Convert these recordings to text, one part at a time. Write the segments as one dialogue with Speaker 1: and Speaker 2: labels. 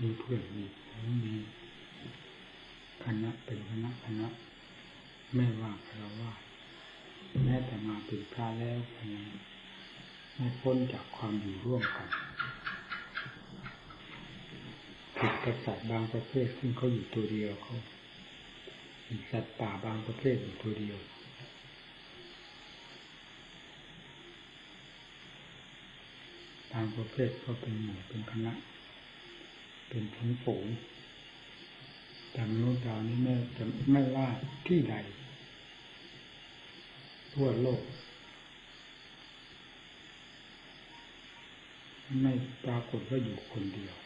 Speaker 1: มีเพื่อนมีคณะเป็นคณะไม่ว่าเราว่าแม้แต่มาเป็นพระแล้วไม่พ้นจากความอยู่ร่วมกันผิดกับสัตว์บางประเภทซึ่งเขาอยู่ตัวเดียวเขาสัตว์ป่าบางประเภทอยู่ตัวเดียวบางประเภทก็เป็นหมู่เป็นคณะเป็นทั้งฝูงแต่มนุษย์เรานี้ไม่ว่าที่ใดทั่วโลกไม่ปรากฏว่าอยู่คนเดียว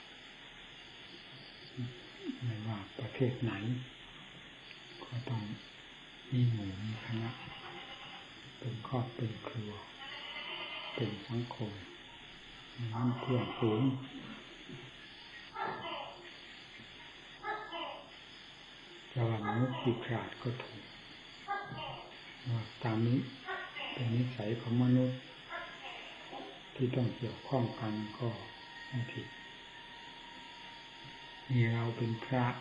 Speaker 1: ไม่ว่าประเทศไหนก็ต้องมีหมู่มีคณะเป็นครอบเป็นครัวเป็นสังคมนั่นเพื่อนฝูงจะว่ามนุษย์ขี้ขลาดก็ถูกตามนี้เป็นนิสัยของมนุษย์ที่ต้องเกี่ยวข้องกันก็ไม่ผิดนี่เราเป็นพระ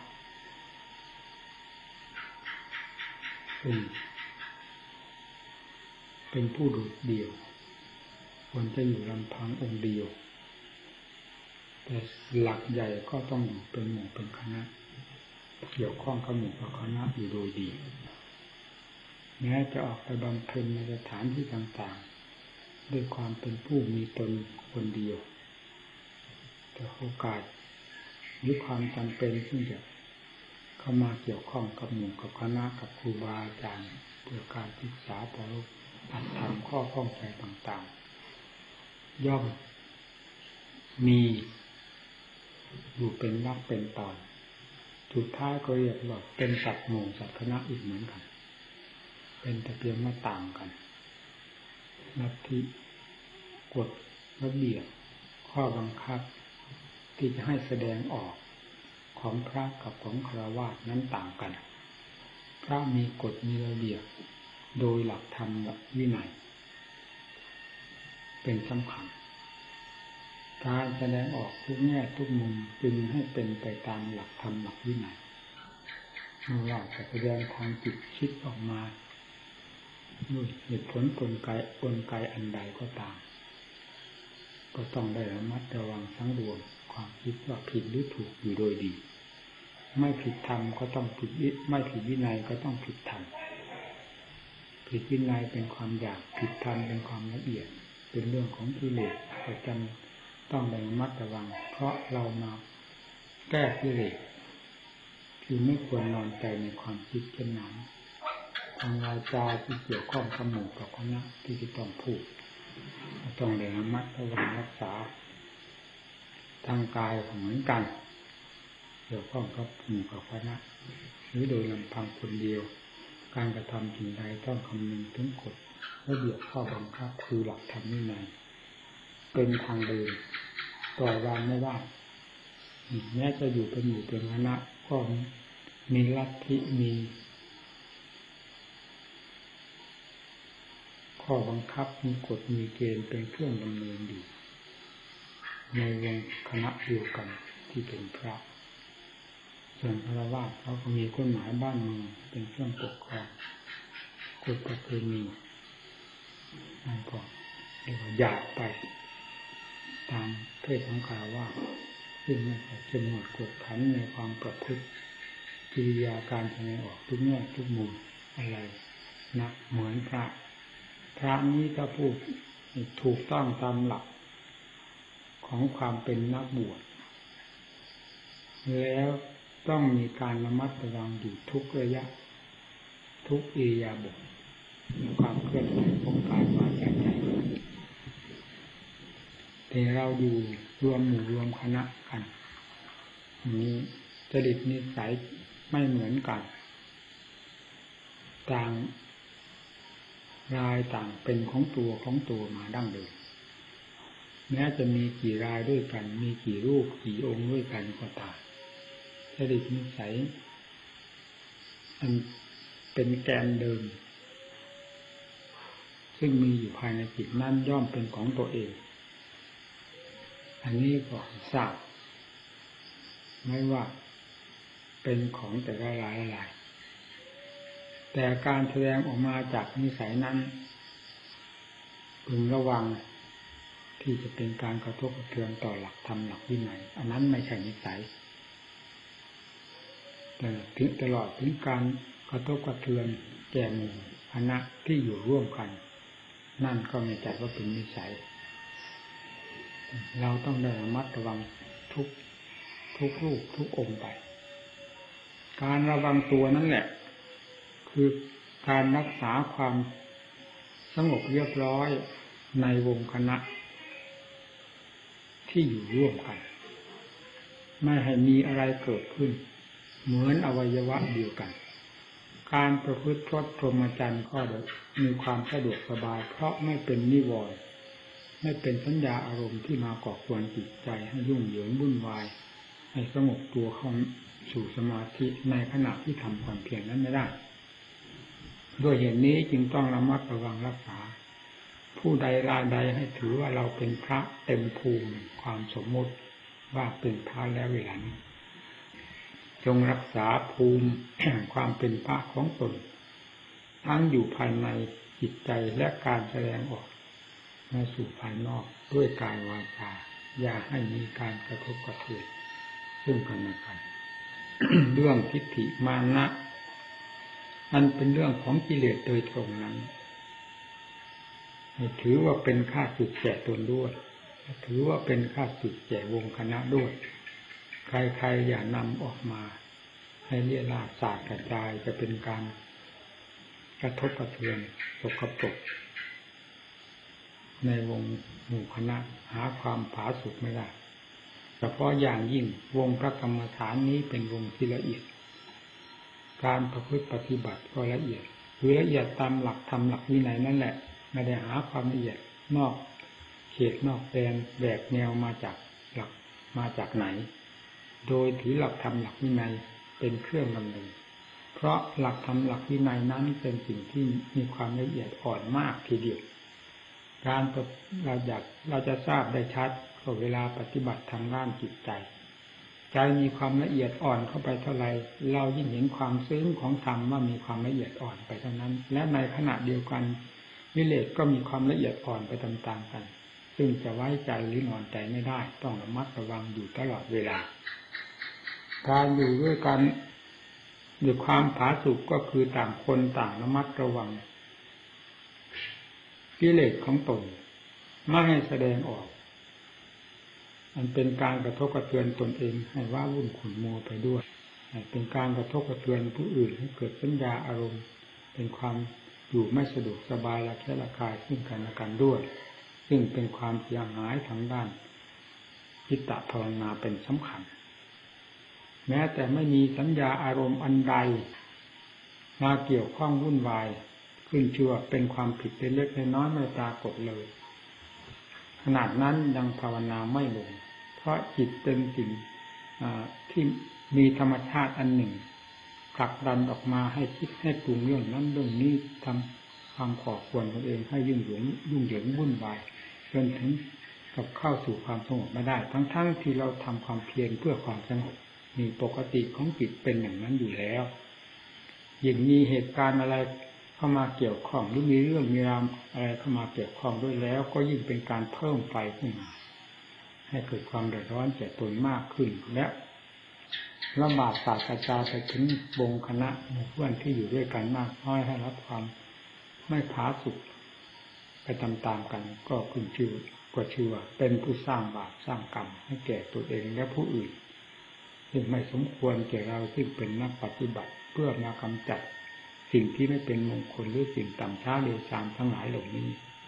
Speaker 1: เป็นผู้โดดเดี่ยวควรจะอยู่ลำพังองค์เดียวแต่หลักใหญ่ก็ต้องอยู่เป็นหมู่เป็นคณะเกี่ยวข้องกับหมู่กับคณะอยู่โดยดีแม้จะออกไปบำเพ็ญในสถานที่ต่างๆด้วยความเป็นผู้มีตนคนเดียวแต่โอกาสหรือความจำเป็นที่จะเข้ามาเกี่ยวข้องกับหมู่กับคณะกับครูบาอาจารย์เพื่อการศึกษาปฏิบัติธรรมข้อข้องใจต่างๆย่อมมีอยู่เป็นวรรคเป็นตอนสุดท้ายก็เรียกว่าเป็นสัตว์หมู่สัตว์คณะอีกเหมือนกันเป็นแต่เพียงว่าต่างกันลัทธิกฎระเบียบข้อบังคับที่จะให้แสดงออกของพระกับของฆราวาสนั้นต่างกันพระมีกฎมีระเบียบโดยหลักธรรมวินัยเป็นสำคัญการแสดงออกทุกแง่ทุกมุมจึงให้เป็นไปตามหลักธรรมหลักวินัยไม่ว่าจะแสดงทางจิตคิดออกมาด้วยเหตุผลกลไกอันใดก็ตามก็ต้องได้ระมัดระวังสังรวมความคิดว่าผิดหรือถูกอยู่โดยดีไม่ผิดธรรมก็ต้องผิดไม่ผิดวินัยก็ต้องผิดธรรมผิดวินัยเป็นความอยากผิดธรรมเป็นความละเอียดเป็นเรื่องของกิเลสประจำต้องระมัดระวังเพราะเรามาแก้กิเลสคือไม่ควรนอนใจในความคิดเช่นนั้นทางวาจาที่เกี่ยวข้องกับหมู่กับคณะที่จะต้องพูดต้องระมัดระวังรักษาทางกายเหมือนกันเกี่ยวข้องกับหมู่กับคณะหรือโดยลำพังคนเดียวการกระทำสิ่งใดต้องคำนึงถึงกฎระเบียบข้อบังคับคือหลักธรรมวินัยเป็นทางเดินปล่อยวางไม่ได้แม้จะอยู่เป็นหมู่เป็นคณะก็มีลัทธิมีข้อบังคับมีกฎมีเกณฑ์เป็นเครื่องดำเนินอยู่ในวงคณะเดียวกันที่เป็นพระส่วนฆราวาสเขาก็มีกฎหมายบ้านเมืองเป็นเครื่องปกครองกฎประเพณีนั่นก็เรียกว่าหยาบไปตามเพศของฆราวาสซึ่งไม่ใช่เข้มงวดกวดขันในความประพฤติกิริยาการแสดงออกทุกแง่ทุกมุมอะไรนะเหมือนพระนี้ถ้าพูดถูกต้องตามหลักของความเป็นนักบวชแล้วต้องมีการระมัดระวังอยู่ทุกระยะทุกอิริยาบถในความเคลื่อนไหวของกายวาจาใจแต่เราอยู่รวมหมู่รวมคณะกันนี้จริตนิสัยไม่เหมือนกันต่างรายต่างเป็นของตัวมาดั้งเดิมแม้จะมีกี่รายด้วยกันมีกี่รูปกี่องค์ด้วยกันก็ตามจริตนิสัยอันเป็นแกนเดิมซึ่งมีอยู่ภายในจิตนั้นย่อมเป็นของตัวเองอันนี้ก็ทราบไม่ว่าเป็นของแต่ละหลายแต่การแสดงออกมาจากนิสัยนั้นพึงระวังที่จะเป็นการกระทบกระเทือนต่อหลักธรรมหลักวินัยอันนั้นไม่ใช่นิสัยแต่ถึงตลอดถึงการกระทบกระเทือนแก่หมู่คณะที่อยู่ร่วมกันนั่นก็ไม่จัดว่าเป็นนิสัยเราต้องได้ระมัดระวังทุกรูปทุกองค์ไปการระวังตัวนั่นแหละคือการรักษาความสงบเรียบร้อยในวงคณะที่อยู่ร่วมกันไม่ให้มีอะไรเกิดขึ้นเหมือนอวัยวะเดียวกันการประพฤติพรหมจรรย์ก็มีความสะดวกสบายเพราะไม่เป็นนิวรณ์ไม่เป็นสัญญาอารมณ์ที่มาก่อกวนจิตใจให้ยุ่งเหยิงวุ่นวายให้สงบตัวเข้าสู่สมาธิในขณะที่ทำความเพียรนั้นไม่ได้ด้วยเหตุนี้จึงต้องระมัดระวังรักษาผู้ใดรายใดให้ถือว่าเราเป็นพระเต็มภูมิความสมมติว่าเป็นพระแล้วเวลานี้จงรักษาภูมิแห่งความเป็นพระของตนทั้งอยู่ภายในจิตใจและการแสดงออกมาสู่ภายนอกด้วยกายวาจาอย่าให้มีการกระทบกระเทือนซึ่งกันและกัน เรื่องทิฏฐิมานะมันเป็นเรื่องของกิเลสโดยตรงนั้นถือว่าเป็นข้าศึกแก่ตนด้วยถือว่าเป็นข้าศึกแก่วงคณะด้วยใครๆอย่านำออกมาให้เลี่ยราดสาดกระจายจะเป็นการกระทบกระเทือนสกปรกในวงหมู่คณะหาความผาสุกไม่ได้เฉพาะอย่างยิ่งวงพระกรรมฐานนี้เป็นวงที่ละเอียดการประพฤติปฏิบัติก็ละเอียดคือละเอียดตามหลักธรรมหลักวินัยนั่นแหละไม่ได้หาความละเอียดนอกเขตนอกแดนแบกแนวมาจากไหนโดยถือหลักธรรมหลักวินัยเป็นเครื่องดำเนินเพราะหลักธรรมหลักวินัยนั้นเป็นสิ่งที่มีความละเอียดอ่อนมากทีเดียวการเราจะทราบได้ชัดก็เวลาปฏิบัติทางด้านจิตใจใจมีความละเอียดอ่อนเข้าไปเท่าไรเรายิ่งเห็นความซึ้งของธรรมว่ามีความละเอียดอ่อนไปเท่านั้นและในขณะเดียวกันกิเลสก็มีความละเอียดอ่อนไปตามๆกันซึ่งจะไว้ใจหรือนอนใจไม่ได้ต้องระมัดระวังอยู่ตลอดเวลาการอยู่ด้วยกันด้วยความผาสุกก็คือต่างคนต่างระมัดระวังกิเลสของตนไม่ให้แสดงออกมันเป็นการกระทบกระเทือนตนเองให้ว่าวุ่นขุ่นมัวไปด้วยเป็นการกระทบกระเทือนผู้อื่นให้เกิดสัญญาอารมณ์เป็นความอยู่ไม่สะดวกสบายและแค่ละคายซึ่งกันและกันด้วยซึ่งเป็นความเสียหายทางด้านจิตตภาวนาเป็นสำคัญแม้แต่ไม่มีสัญญาอารมณ์อันใดมาเกี่ยวข้องวุ่นวายขึ้นชื่อว่าเป็นความผิดเล็กๆน้อยๆไม่ปรากฏเลยขนาดนั้นยังภาวนาไม่ลงเพราะจิตเป็นสิ่งที่มีธรรมชาติอันหนึ่งผลักดันออกมาให้คิดให้ปรุงเรื่องนั้นเรื่องนี้ทำความก่อควรตนเองให้ยุ่งเหยิงวุ่นวายจนถึงกับเข้าสู่ความสงบไม่ได้ทั้งที่เราทำความเพียรเพื่อความสงบมีปกติของจิตเป็นอย่างนั้นอยู่แล้วยิ่งมีเหตุการณ์อะไรเข้ามาเกี่ยวข้องหรือมีเรื่องมีราวอะไรเข้ามาเกี่ยวข้องด้วยแล้วก็ยิ่งเป็นการเพิ่มไฟขึ้นมาให้เกิดความเดือดร้อนแก่ตนมากขึ้นและระบาดศาสตราจารย์ไปถึงวงคณะหมู่เพื่อนที่อยู่ด้วยกันมากน้อยให้รับความไม่ผาสุกไปตามๆกันก็ขึ้นชื่อว่าเป็นผู้สร้างบาปสร้างกรรมให้แก่ตัวเองและผู้อื่นซึ่งไม่สมควรแก่เราที่เป็นนักปฏิบัติเพื่อมากำจัดสิ่งที่ไม่เป็นมงคลหรือสิ่งต่ำช้าเร็วช้าทั้งหลายเหล่านี้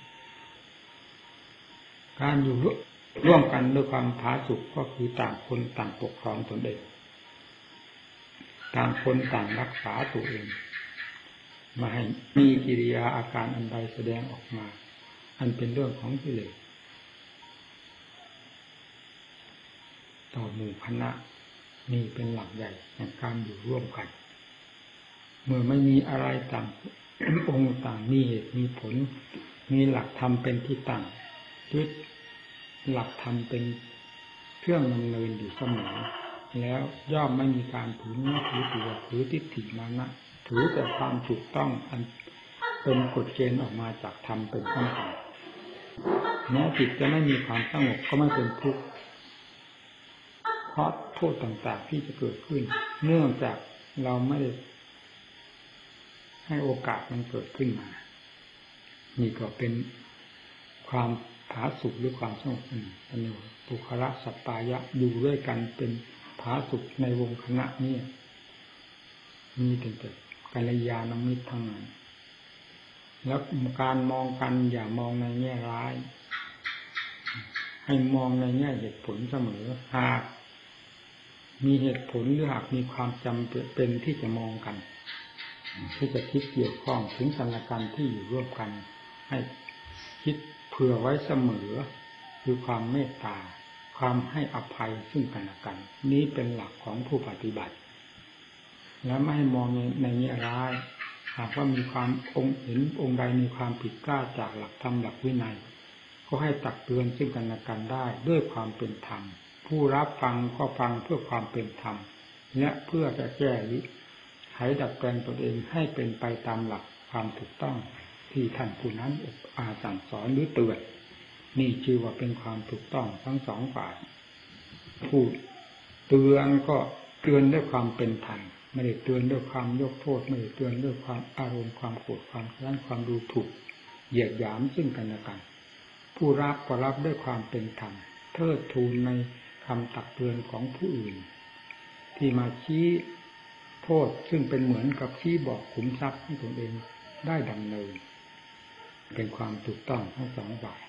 Speaker 1: การอยู่ร่วมกันด้วยความผาสุกก็คือต่างคนต่างปกครองตนเองต่างคนต่างรักษาตัวเองไม่ให้มีกิริยาอาการอันใดแสดงออกมาอันเป็นเรื่องของกิเลสต่อหมู่คณะนี่เป็นหลักใหญ่ในการอยู่ร่วมกันเมื่อไม่มีอะไรต่าง องค์ต่างมีเหตุมีผลมีหลักธรรมเป็นที่ตั้งยึดหลักธรรมเป็นเครื่องดำเนินอยู่เสมอแล้วย่อมไม่มีการถือเนื้อถือตัวถือทิฏฐิมานะถือแต่ความถูกต้องอันเป็นกฎเกณฑ์ออกมาจากธรรมเป็นขั้นตอนแม้จิตจะไม่มีความสงบก็ไม่เป็นทุกข์เพราะโทษต่างๆที่จะเกิดขึ้นเนื่องจากเราไม่ได้ให้โอกาสมันเกิดขึ้นมานี่ก็เป็นความผาสุกหรือความสงบอันนี้ปุคละสัปปายะอยู่ด้วยกันเป็นผาสุกในวงคณะนี้มีแต่กัลยาณมิตรทั้งนั้นแล้วการมองกันอย่ามองในแง่ร้ายให้มองในแง่เหตุผลเสมอหากมีเหตุผลหรือหากมีความจำเป็นที่จะมองกันที่จะคิดเกี่ยวข้องถึงกันและกันที่อยู่ร่วมกันให้คิดเผื่อไว้เสมอคือความเมตตาความให้อภัยซึ่งกันและกันนี้เป็นหลักของผู้ปฏิบัติและไม่ให้มองในแง่ร้ายหากว่ามีความเห็นองค์ใดมีความผิดพลาดจากหลักธรรมหลักวินัยก็ให้ตักเตือนซึ่งกันและกันได้ด้วยความเป็นธรรมผู้รับฟังก็ฟังเพื่อความเป็นธรรมและเพื่อจะแก้หรือไขดัดแปลงตนเองให้เป็นไปตามหลักความถูกต้องที่ท่านผู้นั้นสั่งสอนหรือเตือนนี่ชื่อว่าเป็นความถูกต้องทั้งสองฝ่ายผู้เตือนก็เตือนด้วยความเป็นธรรมไม่ได้เตือนด้วยความยกโทษไม่ได้เตือนด้วยความอารมณ์ความโกรธความแค้นความดูถูกเหยียดหยามซึ่งกันและกันผู้รับก็รับด้วยความเป็นธรรมเทิดทูนในคำตักเตือนของผู้อื่นที่มาชี้โทษซึ่งเป็นเหมือนกับชี้บอกขุมทรัพย์ให้ตนเองได้ดำเนินเป็นความถูกต้องทั้งสองฝ่าย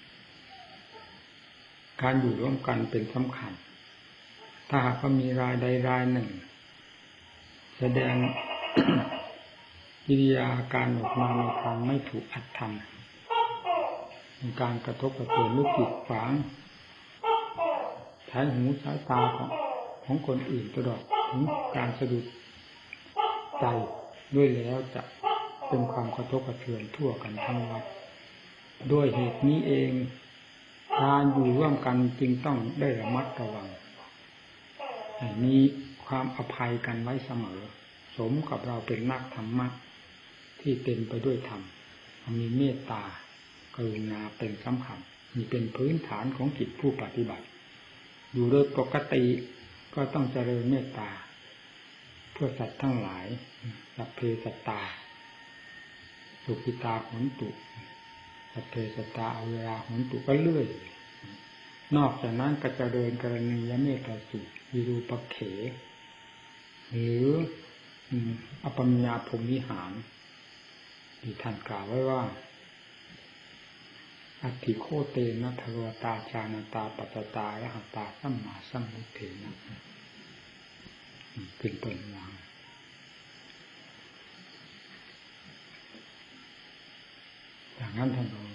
Speaker 1: การอยู่ร่วมกันเป็นสำคัญถ้าหากว่ามีรายใดรายหนึ่งแสดง กิริยาการออกมาในทางไม่ถูกอัตธรรมเป็นการกระทบกระเทือนลูกจิตขวางใช้หูใช้ตาของคนอื่นตลอดถึงการสะดุดใจด้วยแล้วจะเป็นความกระทบกระเทือนทั่วกันทั้งวัดด้วยเหตุนี้เองการอยู่ร่วมกันจึงต้องได้ระมัดระวังมีความอภัยกันไว้เสมอสมกับเราเป็นนักธรรมะที่เต็มไปด้วยธรรมมีเมตตากรุณาเป็นสำคัญมีเป็นพื้นฐานของจิตผู้ปฏิบัติอยู่โดยปกติก็ต้องเจริญเมตตาเพื่อสัตว์ทั้งหลายสัพเพสัตตาสุขิตาโหนตุสัพเพสัตตาอเวราโหนตุก็เรื่อยนอกจากนั้นก็เจริญกรณียเมตตาสูตรวิรูปักเขหรืออปัญญาพรหมวิหารที่ท่านกล่าวไว้ว่าอัตถิโคเตนะทวตาชาณตาปัจจตาระหัตตาสัมมาสัมพุทเถนะเป็นต้นว่าอย่างนั้นท่านบอก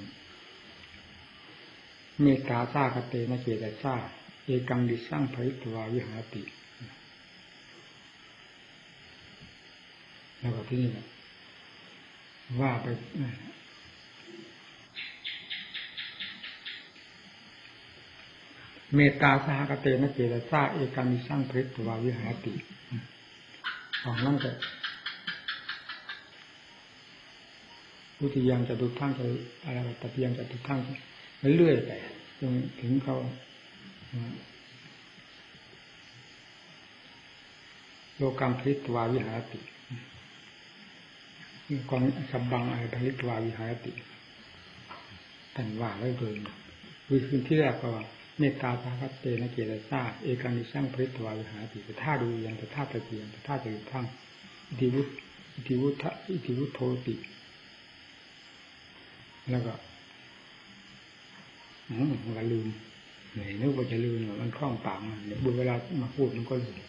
Speaker 1: เมตตาสากเตนะเจตสาเอกังดิสังภริตวาวิหารติแล้วก็ที่นี่ว่าไปเมตตาสหกเตนะเจตสาเอกังดิสังภริตวาวิหารติของนั่นก็พุทธิยังจะดูทั้งจะอะไรปฏิยังจะดูทั้งเรื่อยไปจนถึงเขาโลกัมภริตวาวิหารติกองสับบังอะไรภริตวาวิหารติท่านว่าไว้โดยวิธีที่แรกก็เมตตาสหกเตนะเจตสาเอกังดิสังภริตวาวิหารติแต่ถ้าดูยังแต่ถ้าปฏิยังแต่ถ้าจะดูทั้งอิทิวุฒโธติแล้วก็มันลืมเหนื่อยนึกว่าจะลืมมันคล่องปากมันดูเวลามาพูดมันก็ลืม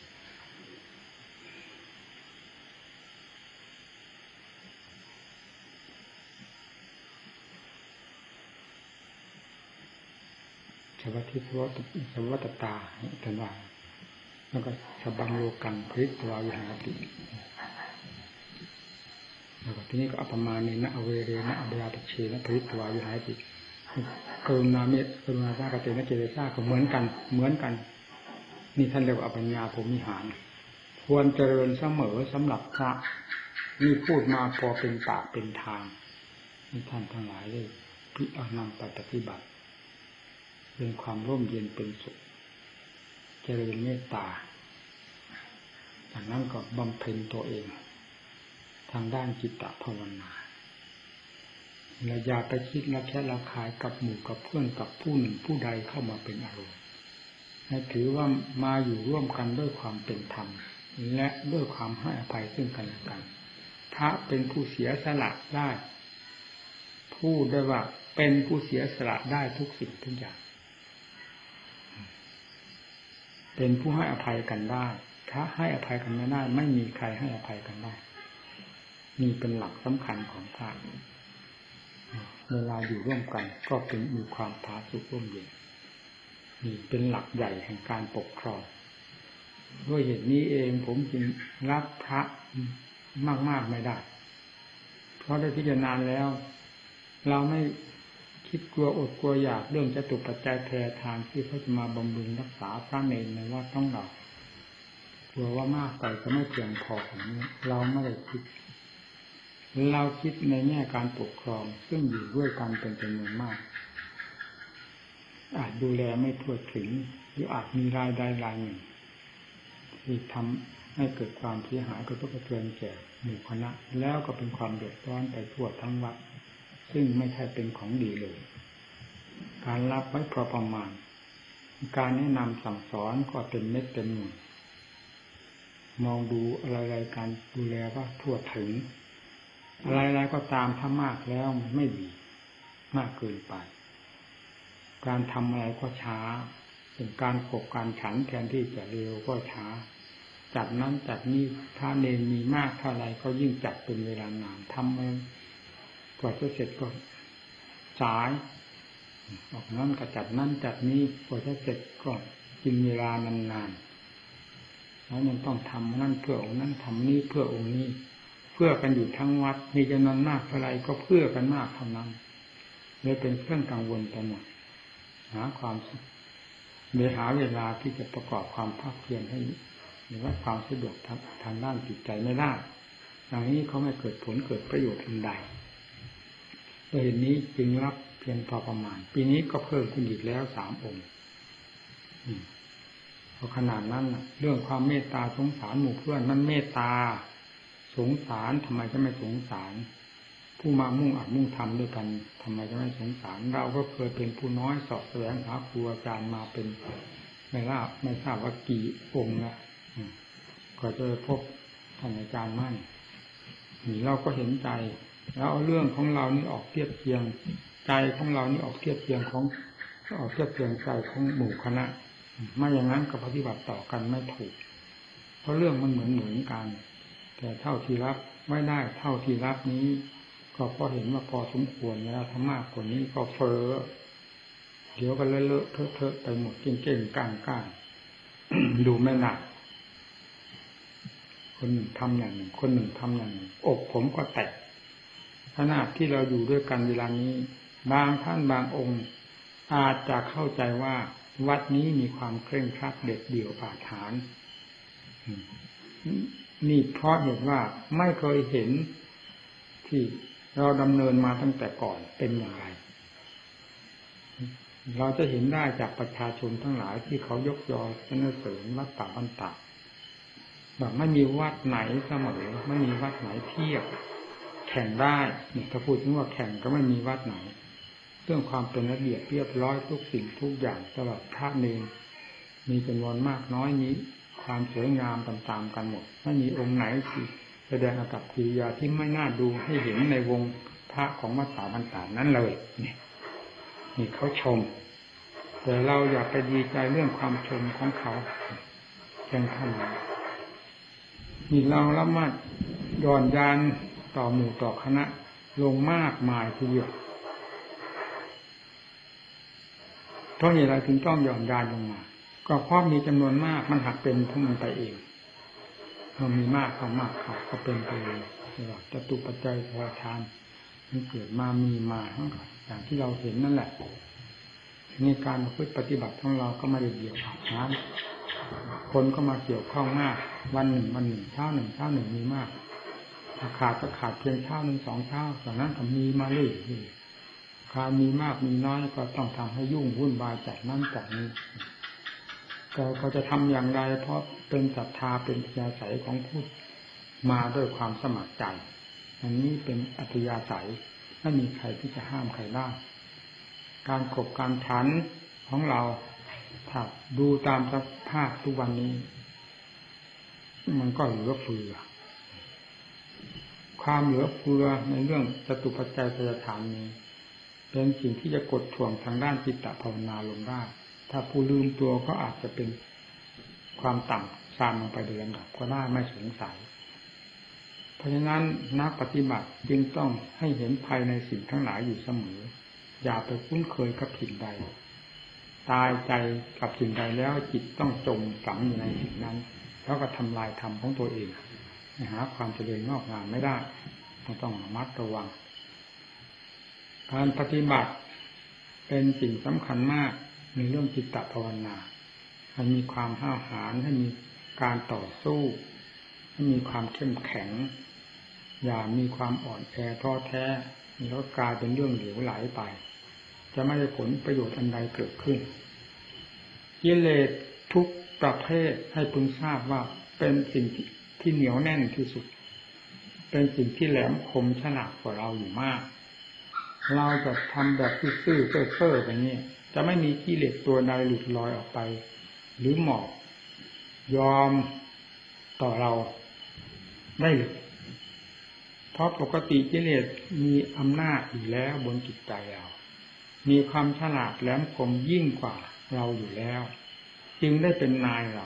Speaker 1: สวัสดิสวัตตาท่านว่าแล้วก็สบังโลกังภริตวาวิหารติแล้วก็ที่นี้ก็อัปมาเนนะอเวเรนะอเบยาปเชนะภริตวาวิหารติกรุณาเมตกรุณาสากเตนะเจตสาก็เหมือนกันนี่ท่านเรียกว่าปัญญาภูมิหารควรเจริญเสมอสำหรับพระนี่พูดมาพอเป็นปากเป็นทางนี่ท่านทั้งหลายเลยพิจารณาปฏิบัติเป็นความร่มเย็นเป็นสุขเจริญเมตตาจากนั้นก็บำเพ็ญตัวเองทางด้านจิตตภาวนาอย่าไปคิดละแค่ละคายกับหมู่กับเพื่อนกับผู้หนึ่งผู้ใดเข้ามาเป็นอารมณ์ให้ถือว่ามาอยู่ร่วมกันด้วยความเป็นธรรมและด้วยความให้อภัยซึ่งกันและกันพระเป็นผู้เสียสละได้พูดได้ว่าเป็นผู้เสียสละได้ทุกสิ่งทุกอย่างเป็นผู้ให้อภัยกันได้ถ้าให้อภัยกันไม่ได้ไม่มีใครให้อภัยกันได้นี่เป็นหลักสำคัญของพระเวลาอยู่ร่วมกันก็เป็นมีความผาสุกร่มเย็นนี่เป็นหลักใหญ่แห่งการปกครองด้วยเหตุนี้เองผมจึงรับพระมากไม่ได้เพราะได้พิจารณาแล้วเราไม่คิดกลัวอดกลัวอยากเรื่องจตุปัจจัยแพร่ทานที่เขาจะมาบำรุงรักษาพระเนรในวัดต้องเรากลัวว่ามากไปจะไม่เพียงพอของนี้เราไม่ได้คิดเราคิดในแง่การปกครองซึ่งอยู่ด้วยกันเป็นจำนวนมากอาจดูแลไม่ทั่วถึงหรืออาจมีรายใดรายหนึ่งที่ทำให้เกิดความเสียหายกระทบกระเทือนแก่หมู่คณะแล้วก็เป็นความเดือดร้อนไปทั่วทั้งวัดซึ่งไม่ใช่เป็นของดีเลยการรับไว้พอประมาณการแนะนำสั่งสอนก็เป็นเม็ดเต็มหน่วยมองดูอะไรๆการดูแลว่าทั่วถึงอะไรๆก็ตามถ้ามากแล้วไม่ดีมากเกินไปการทำอะไรก็ช้าเป็นการปกการฉันแทนที่จะเร็วก็ช้าจัดนั้นจัดนี้ถ้าเนรมีมากเท่าไรก็ยิ่งจัดเป็นเวลานานทำกว่าจะเสร็จก็สายออกนั้นก็จัดนั้นจัดนี้กว่าจะเสร็จก็กินเวลานานๆแล้วมันต้องทำนั่นเพื่อองค์นั้นทำนี้เพื่อองค์นี้เพื่อกันอยู่ทั้งวัดมีจำนวนมากเท่าไรก็เพื่อกันมากเท่านั้นเลยเป็นเครื่องกังวลไปหมดหาความหาเวลาที่จะประกอบความภาคเพียรให้หรือว่าความสะดวกทางด้านจิตใจไม่ได้อย่างนี้เขาไม่เกิดผลเกิดประโยชน์ทันใดด้วยเหตุนี้จึงรับเพียงพอประมาณปีนี้ก็เพิ่มขึ้นอีกแล้ว3 องค์เพราะขนาดนั้นเรื่องความเมตตาสงสารหมู่เพื่อนมันเมตตาสงสารทำไมจะไม่สงสารผู้มามุ่งอัดมุ่งทำด้วยกันทำไมจะไม่สงสารเราก็เคยเป็นผู้น้อยสอบแสวงหาครูอาจารย์มาเป็นไม่ทราบว่ากี่องค์นะก็จะพบท่านอาจารย์มั่นนี่เราก็เห็นใจแล้วเอาเรื่องของเรานี่ออกเทียบเทียงใจของเรานี่ออกเทียบเทียงใจของหมู่คณะไม่อย่างนั้นก็ปฏิบัติต่อกันไม่ถูกเพราะเรื่องมันเหมือนกันแต่เท่าที่รับไม่ได้เท่าที่รับนี้ก็พอเห็นว่าพอสมควรแล้วถ้ามากกว่านี้ก็เฟ้อเดี๋ยวก็เลอะเทอะไปหมดเก่งๆก้างๆ ดูไม่หนักคนหนึ่งทำอย่างหนึ่งคนหนึ่งทำอย่างหนึ่งอกผมก็แตกขณะที่เราอยู่ด้วยกันเวลานี้บางท่านบางองค์อาจจะเข้าใจว่าวัดนี้มีความเคร่งครัดเด็ดเดี่ยวอาถรรพ์นี่เพราะเหตุว่าไม่เคยเห็นที่เราดำเนินมาตั้งแต่ก่อนเป็นอย่างไรเราจะเห็นได้จากประชาชนทั้งหลายที่เขายกยอสรรเสริญวัดป่าบ้านตาแบบไม่มีวัดไหนเสมอไม่มีวัดไหนเทียบแข่งได้เนี่ยถ้าพูดถึงว่าแข่งก็ไม่มีวัดไหนเรื่องความเป็นระเบียบเรียบร้อยทุกสิ่งทุกอย่างตลอดพระเนรมีจำนวนมากน้อยนี้ความสวยงามตามๆกันหมดไม่มีองค์ไหนที่แสดงอากับกิริยาที่ไม่น่าดูให้เห็นในวงพระของวัดป่าบ้านตานั้นเลยนี่เขาชมแต่เราอย่าไปดีใจเรื่องความชมของเขาเพียงเท่านั้นนี่เราละมัดย่อนยานต่อหมู่ต่อคณะลงมากมายทีเดียวเพราะอะไรถึงต้องย่อนยานลงมาก็เพราะมีจำนวนมากมันหักเป็นของมันไปเองเรามีมากเขาก็เป็นไปเองจตุปัจจัยทานมันเกิดมามีมาอย่างที่เราเห็นนั่นแหละนี่การปฏิบัติของเราก็ไม่ได้เดี่ยวอาบน้ำคนก็มาเกี่ยวข้องมากวันหนึ่งเช้าหนึ่งมีมากขาดก็ขาดเพียงเช้าหนึ่ง2 เช้าจากนั้นก็มีมาเรื่อยๆการมีมากมีน้อยก็ต้องทำให้ยุ่งวุ่นวายจากนั้นจากนี้ก็จะทำอย่างไรเพราะเป็นศรัทธาเป็นปัญญาศัยของผู้มาด้วยความสมัครใจอันนี้เป็นอัธยาศัยไม่มีใครที่จะห้ามใครได้การขบการฉันของเราถ้าดูตามสภาพทุกวันนี้มันก็เหลือเฟือความเหลือเฟือในเรื่องจตุปัจจัยสัจธรรมนี้เป็นสิ่งที่จะกดท่วงทางด้านจิตตภาวนาลงได้ถ้าผู้ลืมตัวก็อาจจะเป็นความต่ำทรามลงไปโดยลำดับก็ได้ไม่สงสัยเพราะฉะนั้นนักปฏิบัติจึงต้องให้เห็นภายในสิ่งทั้งหลายอยู่เสมออย่าไปคุ้นเคยกับสิ่งใดตายใจกับสิ่งใดแล้วจิตต้องจมฝังอยู่ในสิ่งนั้นแล้วก็ทำลายธรรมของตัวเองหาความเจริญงอกงามไม่ได้ต้องระมัดระวังการปฏิบัติเป็นสิ่งสำคัญมากในเรื่องจิตตภาวนาให้มีความห้าวหาญให้มีการต่อสู้ให้มีความเข้มแข็งอย่ามีความอ่อนแอท้อแท้แล้วกลายเป็นเรื่องเหลวไหลไปจะไม่ได้ผลประโยชน์อันใดเกิดขึ้นกิเลสทุกประเภทให้พึงทราบว่าเป็นสิ่งที่เหนียวแน่นที่สุดเป็นสิ่งที่แหลมคมฉลาดกว่าเราอยู่มากเราจะทำแบบซื่อๆเซ่อๆแบบนี้จะไม่มีกิเลสตัวใดหลุดลอยออกไปหรือหมอบยอมต่อเราได้เลยเพราะปกติกิเลสมีอำนาจอยู่แล้วบนจิตใจเรามีความฉลาดแหลมคมยิ่งกว่าเราอยู่แล้วจึงได้เป็นนายเรา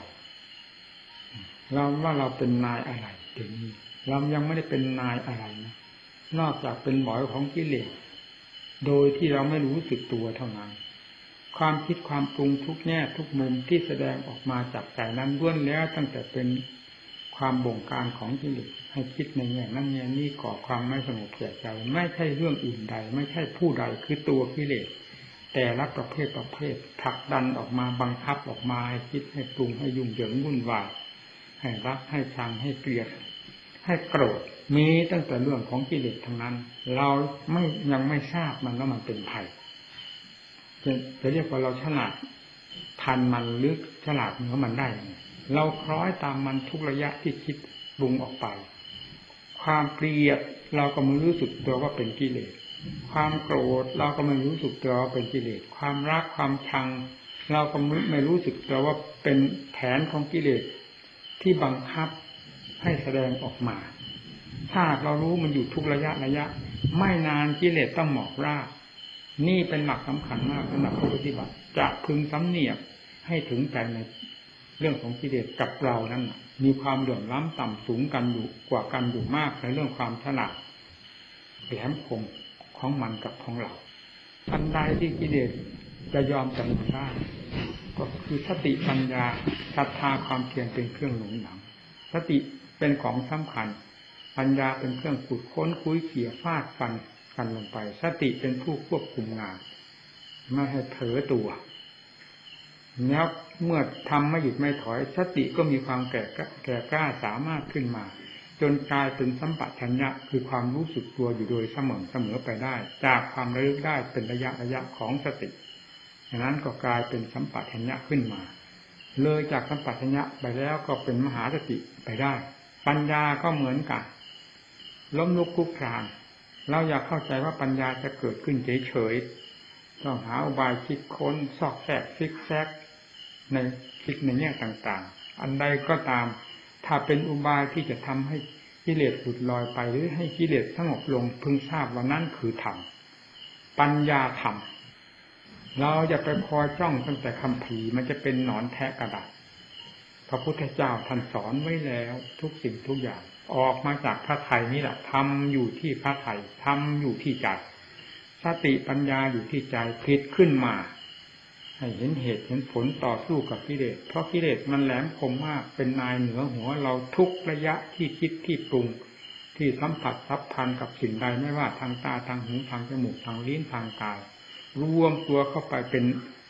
Speaker 1: ว่าเราเป็นนายอะไรเดี๋ยวนี้เรายังไม่ได้เป็นนายอะไรนะนอกจากเป็นหมอยของกิเลสโดยที่เราไม่รู้สึกตัวเท่านั้นความคิดความปรุงทุกแง่ทุกมุมที่แสดงออกมาจากใจนั้นล้วนแล้วตั้งแต่เป็นความบงการของกิเลสให้คิดในแง่นั้นแง่นี้ก่อความไม่สงบแก่ใจไม่ใช่เรื่องอื่นใดไม่ใช่ผู้ใดคือตัวกิเลสแต่ละประเภทผลักดันออกมาบังคับออกมาให้คิดให้ปรุงให้ยุ่งเหยิงวุ่นวายให้รักให้ชังให้เกลียดให้โกรธมีตั้งแต่เรื่องของกิเลสทั้งนั้นเรายังไม่ทราบมันว่ามันเป็นภัยจะเรียกว่าเราฉลาดทันมันหรือฉลาดเหนือมันได้เราคล้อยตามมันทุกระยะที่คิดปรุงออกไปความเกลียดเราก็ไม่รู้สึกตัวว่าเป็นกิเลสความโกรธเราก็ไม่รู้สึกตัวว่าเป็นกิเลสความรักความชังเราก็ไม่รู้สึกตัวว่าเป็นแผนของกิเลสที่บังคับให้แสดงออกมาถ้าเรารู้มันอยู่ทุกระยะไม่นานกิเลสต้องหมอบราบนี่เป็นหลักสำคัญมากสำหรับผู้ปฏิบัติจะพึงสำเนียกให้ถึงใจในเรื่องของกิเลสกับเรานั้นมีความเหลื่อมล้ำต่ำสูงกันอยู่กว่ากันอยู่มากในเรื่องความฉลาดแหลมคมของมันกับของเราทันใดที่กิเลสจะยอมจำนนได้ก็คือสติปัญญาศรัทธาความเพียรเป็นเครื่องหนุนหลังสติเป็นของสำคัญปัญญาเป็นเครื่องขุดค้นคุ้ยเขี่ยฟาดฟันกันลงไปสติเป็นผู้ควบคุมงานไม่ให้เผลอตัวแล้วเมื่อทำไม่หยุดไม่ถอยสติก็มีความแก่กล้าสามารถขึ้นมาจนกลายเป็นสัมปชัญญะคือความรู้สึกตัวอยู่โดยเสมอไปได้จากความระลึกได้เป็นระยะของสติดังนั้นก็กลายเป็นสัมปชัญญะขึ้นมาเลยจากสัมปชัญญะไปแล้วก็เป็นมหาสติไปได้ปัญญาก็เหมือนกันล้มลุกคลุกคลานเราอยากเข้าใจว่าปัญญาจะเกิดขึ้นเฉยๆต้องหาอุบายคิดค้นซอกแซกซิกแซกในคิดในแง่ต่างๆอันใดก็ตามถ้าเป็นอุบายที่จะทำให้กิเลสหลุดลอยไปหรือให้กิเลสสงบลงพึงทราบว่านั่นคือธรรมปัญญาธรรมเราอย่าไปคอยจ้องตั้งแต่คัมภีร์มันจะเป็นหนอนแทะกระดาษพระพุทธเจ้าท่านสอนไว้แล้วทุกสิ่งทุกอย่างออกมาจากพระทัยนี่แหละทำอยู่ที่พระทัยทำอยู่ที่ใจสติปัญญาอยู่ที่ใจคิดขึ้นมาให้เห็นเหตุเห็นผลต่อสู้กับกิเลสเพราะกิเลสมันแหลมคมมากเป็นนายเหนือหัวเราทุกระยะที่คิดที่ปรุงที่สัมผัสสัมพันธ์กับสิ่งใดไม่ว่าทางตาทางหูทางจมูกทางลิ้นทางกายรวมตัวเข้าไปเป็น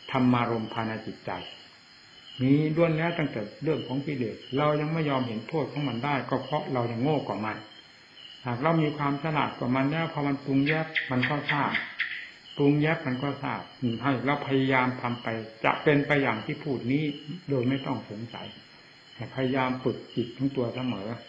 Speaker 1: ธรรมารมณ์ภายในจิตใจนี้ล้วนแล้วตั้งแต่เรื่องของกิเลสเรายังไม่ยอมเห็นโทษของมันได้ก็เพราะเรายังโง่กว่ามันหากเรามีความฉลาดกว่ามันแล้วพอมันปรุงแยบมันก็ทราบปรุงแยบมันก็ทราบให้เราพยายามทำไปจะเป็นไปอย่างที่พูดนี้โดยไม่ต้องสงสัยพยายามฝึกจิตทั้งตัวเสมอ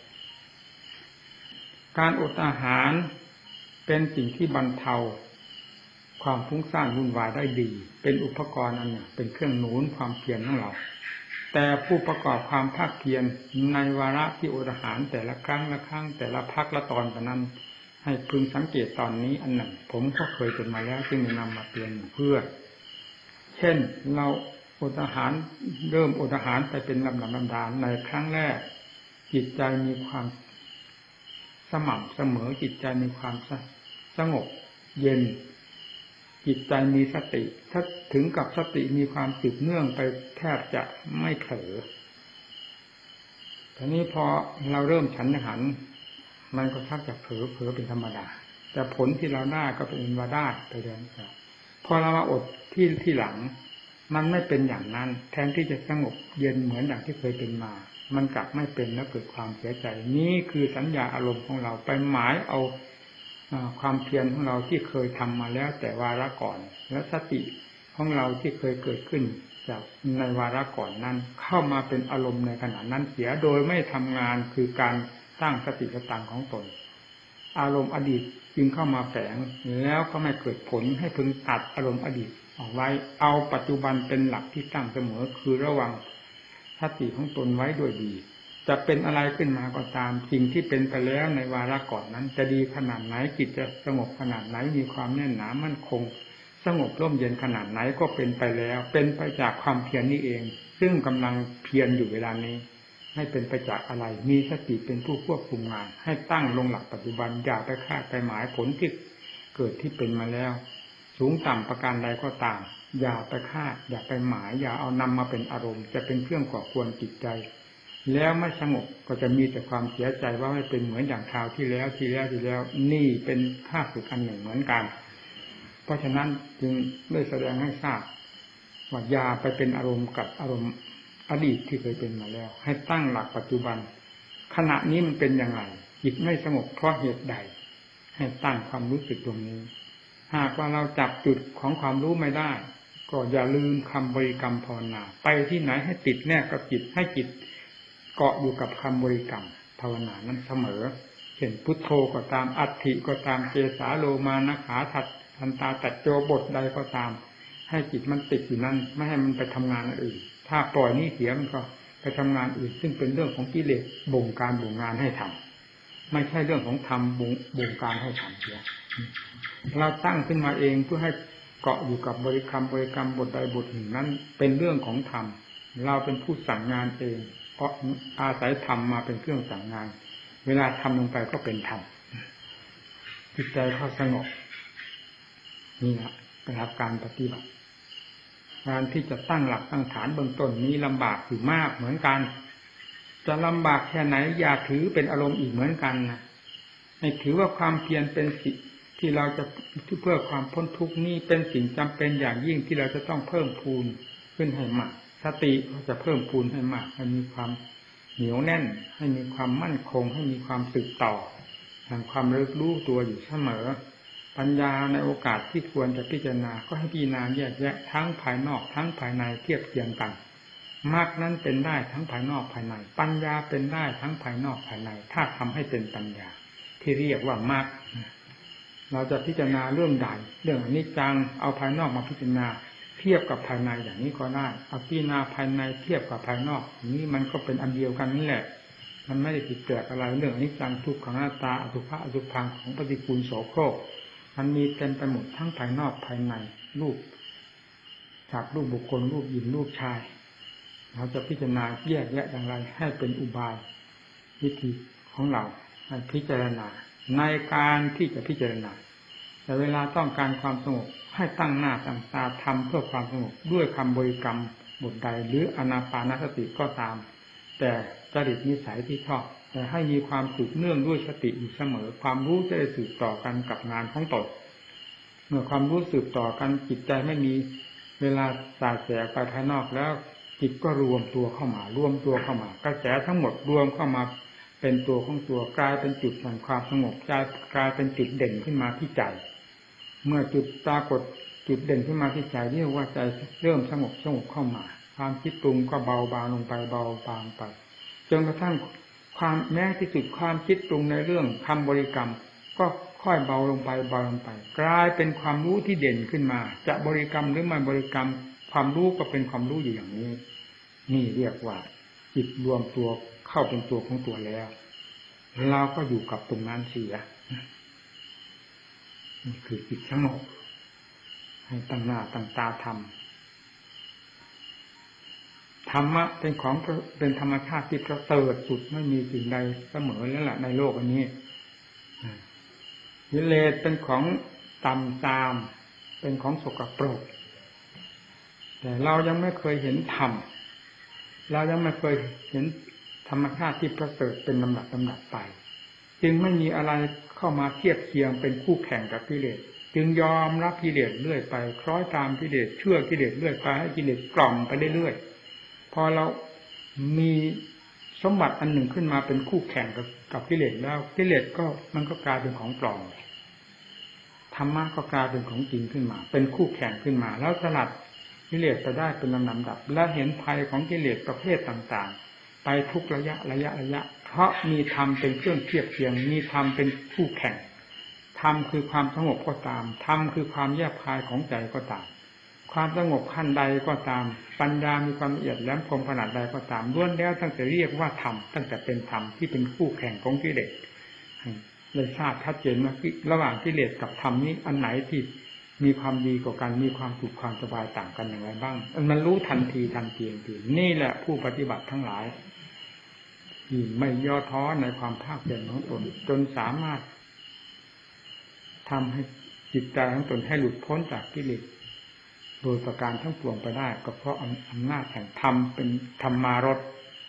Speaker 1: การอดอาหารเป็นสิ่งที่บรรเทาความฟุ้งซ่านวุ่นวายได้ดีเป็นอุปกรณ์อันหนึ่งเป็นเครื่องหนุนความเพียรของเราแต่ผู้ประกอบความภาคเพียรในวาระที่อดอาหารแต่ละครั้งแต่ละพักละตอนแบบนั้นให้พึงสังเกตตอนนี้อันหนึ่งผมก็เคยเป็นมาแล้วจึงนำมาเตือนเพื่อเช่นเราอดอาหารเริ่มอดอาหารไปเป็นลำดับในครั้งแรกจิตใจมีความสม่ำเสมอจิตใจมีความสงบเย็นจิตใจมีสติถ้าถึงกับสติมีความสืบเนื่องไปแทบจะไม่เผลอทีนี้พอเราเริ่มฉันอาหารมันก็ชักจะเผลอเป็นธรรมดาแต่ผลที่เราได้ก็เป็นว่าได้ไปเรื่อยๆพอเรามาอดที่หลังมันไม่เป็นอย่างนั้นแทนที่จะสงบเย็นเหมือนอย่างที่เคยเป็นมามันกลับไม่เป็นแล้วเกิดความเสียใจนี่คือสัญญาอารมณ์ของเราไปหมายเอาความเพียรของเราที่เคยทำมาแล้วแต่วาระก่อนและสติของเราที่เคยเกิดขึ้นจากในวาระก่อนนั้นเข้ามาเป็นอารมณ์ในขณะนั้นเสียโดยไม่ทำงานคือการสร้างสติสตังของตนอารมณ์อดีตจึงเข้ามาแฝงแล้วก็ไม่เกิดผลให้พึงตัดอารมณ์อดีตออกไว้เอาปัจจุบันเป็นหลักที่ตั้งเสมอคือระวังสติของตนไว้ด้วยดีจะเป็นอะไรขึ้นมาก็ตามสิ่งที่เป็นไปแล้วในวาระก่อนนั้นจะดีขนาดไหนจิตจะสงบขนาดไหนมีความแน่นหนามั่นคงสงบร่มเย็นขนาดไหนก็เป็นไปแล้วเป็นไปจากความเพียรนี้เองซึ่งกำลังเพียรอยู่เวลานี้ให้เป็นไปจากอะไรมีสติเป็นผู้ควบคุมงานให้ตั้งลงหลักปัจจุบันอย่าไปคาดไปหมายผลที่เกิดที่เป็นมาแล้วสูงต่ำประการใดก็ตามอย่าไปคาดอย่าไปหมายอย่าเอานำมาเป็นอารมณ์จะเป็นเครื่องก่อควรจิตใจแล้วไม่สงบก็จะมีแต่ความเสียใจว่าไม่เป็นเหมือนอย่างคราวที่แล้วนี่เป็นค่าศึกอันหนึ่งเหมือนกันเพราะฉะนั้นจึงได้แสดงให้ทราบว่าอย่าไปเป็นอารมณ์กับอารมณ์อดีตที่เคยเป็นมาแล้วให้ตั้งหลักปัจจุบันขณะนี้มันเป็นอย่างไรจิตไม่สงบเพราะเหตุใดให้ตั้งความรู้สึกตรงนี้หากว่าเราจับจุดของความรู้ไม่ได้ก็อย่าลืมคำบริกรรมภาวนาไปที่ไหนให้ติดแนบกับจิตให้จิตเกาะอยู่กับคำบริกรรมภาวนานั้นเสมอเช่นพุทโธก็ตามอัตถิก็ตามเจสาโลมานะขาทันตาตัดโจบทใดก็ตามให้จิตมันติดอยู่นั่นไม่ให้มันไปทำงานอื่นถ้าปล่อยนี้เสียมันก็ไปทำงานอื่นซึ่งเป็นเรื่องของกิเลสบ่งงานให้ทำไม่ใช่เรื่องของธรรมบ่งการให้ทำเสียเราตั้งขึ้นมาเองเพื่อให้เกาะอยู่กับบริกรรมบทใดบทหนึ่งนั้นเป็นเรื่องของธรรมเราเป็นผู้สั่งงานเองเพราะอาศัยธรรมมาเป็นเครื่องสั่งงานเวลาทำลงไปก็เป็นธรรมจิตใจเขาสงบนี่แหละเป็นหลักการปฏิบัติการที่จะตั้งหลักตั้งฐานเบื้องต้นนี้ลำบากอยู่มากเหมือนกันจะลำบากแค่ไหนอย่าถือเป็นอารมณ์อีกเหมือนกันนะให้ถือว่าความเพียรเป็นสิ่งที่เราจะเพื่อความพ้นทุกข์นี้เป็นสิ่งจำเป็นอย่างยิ่งที่เราจะต้องเพิ่มพูนขึ้นให้มากสติก็จะเพิ่มพูนให้มากให้มีความเหนียวแน่นให้มีความมั่นคงให้มีความสืบต่อแห่งความรู้ตัวอยู่เสมอปัญญาในโอกาสที่ควรจะพิจารณาก็ให้พิจารณาแยกแยะทั้งภายนอกทั้งภายในเทียบเทียงกันมรรคนั้นเป็นได้ทั้งภายนอกภายในปัญญาเป็นได้ทั้งภายนอกภายในถ้าทำให้เป็นปัญญาที่เรียกว่ามรรคเราจะพิจารณาเรื่องใดเรื่องอนิจจังเอาภายนอกมาพิจารณาเทียบกับภายในอย่างนี้ก็ได้เอาพิจารณาภายในเทียบกับภายนอกนี้มันก็เป็นอันเดียวกันนี่แหละมันไม่ได้ผิดแปลกอะไรเรื่องอนิจจังทุกขังอนัตตาอสุภะอสุภังของปฏิกูลโสโครกมันมีเต็มไปหมดทั้งภายนอกภายในรูปจากรูปบุคคลรูปหญิงรูปชายเราจะพิจารณาแยกแยะอย่างไรให้เป็นอุบายวิธีของเราให้พิจารณาในการที่จะพิจารณาแต่เวลาต้องการความสงบให้ตั้งหน้าตั้งตาทำเพื่อความสงบด้วยคำบริกรรมบทใดหรืออานาปานสติก็ตามแต่จริตนิสัยที่ชอบแต่ให้มีความสืบเนื่องด้วยสติอยู่เสมอความรู้จะได้สืบต่อกันกับงานของตนเมื่อความรู้สืบต่อกันจิตใจไม่มีเวลาสาดแสไปภายนอกแล้วจิตก็รวมตัวเข้ามากระแสทั้งหมดรวมเข้ามาเป็นตัวของตัวกลายเป็นจุดแห่งความสงบกลายเป็นจุดเด่นขึ้นมาที่ใจเมื่อจุดปรากฏจุดเด่นขึ้นมาที่ใจเรียกว่าใจเริ่มสงบเข้ามาความคิดปรุงก็เบาบางลงไปจนกระทั่งความแม้ที่สุดความคิดปรุงในเรื่องคำบริกรรมก็ค่อยเบาลงไปกลายเป็นความรู้ที่เด่นขึ้นมาจะบริกรรมหรือไม่บริกรรมความรู้ก็เป็นความรู้อยู่อย่างนี้นี่เรียกว่าจิตรวมตัวเข้าเป็นตัวของตัวแล้วเราก็อยู่กับตรงนั้นเสียนี่คือจิตสงบให้ตั้งหน้าตั้งตาทำธรรมะเป็นของเป็นธรรมชาติที่ประเสริฐสุดไม่มีสิ่งใดเสมอแล้วล่ะในโลกอันนี้กิเลสเป็นของต่ำทรามเป็นของสกปรกแต่เรายังไม่เคยเห็นธรรมเรายังไม่เคยเห็นธรรมชาติที่ประเสริฐเป็นลำดับไปจึงไม่มีอะไรเข้ามาเทียบเคียงเป็นคู่แข่งกับกิเลสจึงยอมรับกิเลสเรื่อยไปคล้อยตามกิเลสเชื่อกิเลสเรื่อยไปให้กิเลสกล่อมไปเรื่อยๆพอเรามีสมบัติอันหนึ่งขึ้นมาเป็นคู่แข่งกับกิเลสแล้วกิเลสก็มันก็กลายเป็นของปลอมธรรมะก็กลายเป็นของจริงขึ้นมาเป็นคู่แข่งขึ้นมาแล้วสลัดกิเลสไปได้เป็นลำดับและเห็นภัยของกิเลสประเภทต่างๆไปทุกระยะเพราะมีธรรมเป็นเครื่องเทียบเทียงมีธรรมเป็นคู่แข่งธรรมคือความสงบก็ตามธรรมคือความแยบคายของใจก็ตามความสงบขั้นใดก็ตามปัญญามีความละเอียดแหลมคมขนาดใดก็ตามล้วนแล้วตั้งแต่เรียกว่าธรรมตั้งแต่เป็นธรรมที่เป็นคู่แข่งของกิเลสเลยทราบชัดเจนว่าระหว่างกิเลสกับธรรมนี้อันไหนที่มีความดีกว่ากันมีความสุขความสบายต่างกันอย่างไรบ้างมันรู้ทันทีนี่แหละผู้ปฏิบัติทั้งหลายที่ไม่ย่อท้อในความภาคเพียรของตนจนสามารถทำให้จิตใจของตนให้หลุดพ้นจากกิเลสโดยประการทั้งปวงไปได้ก็เพราะอำนาจแห่งธรรมเป็นธรรมารส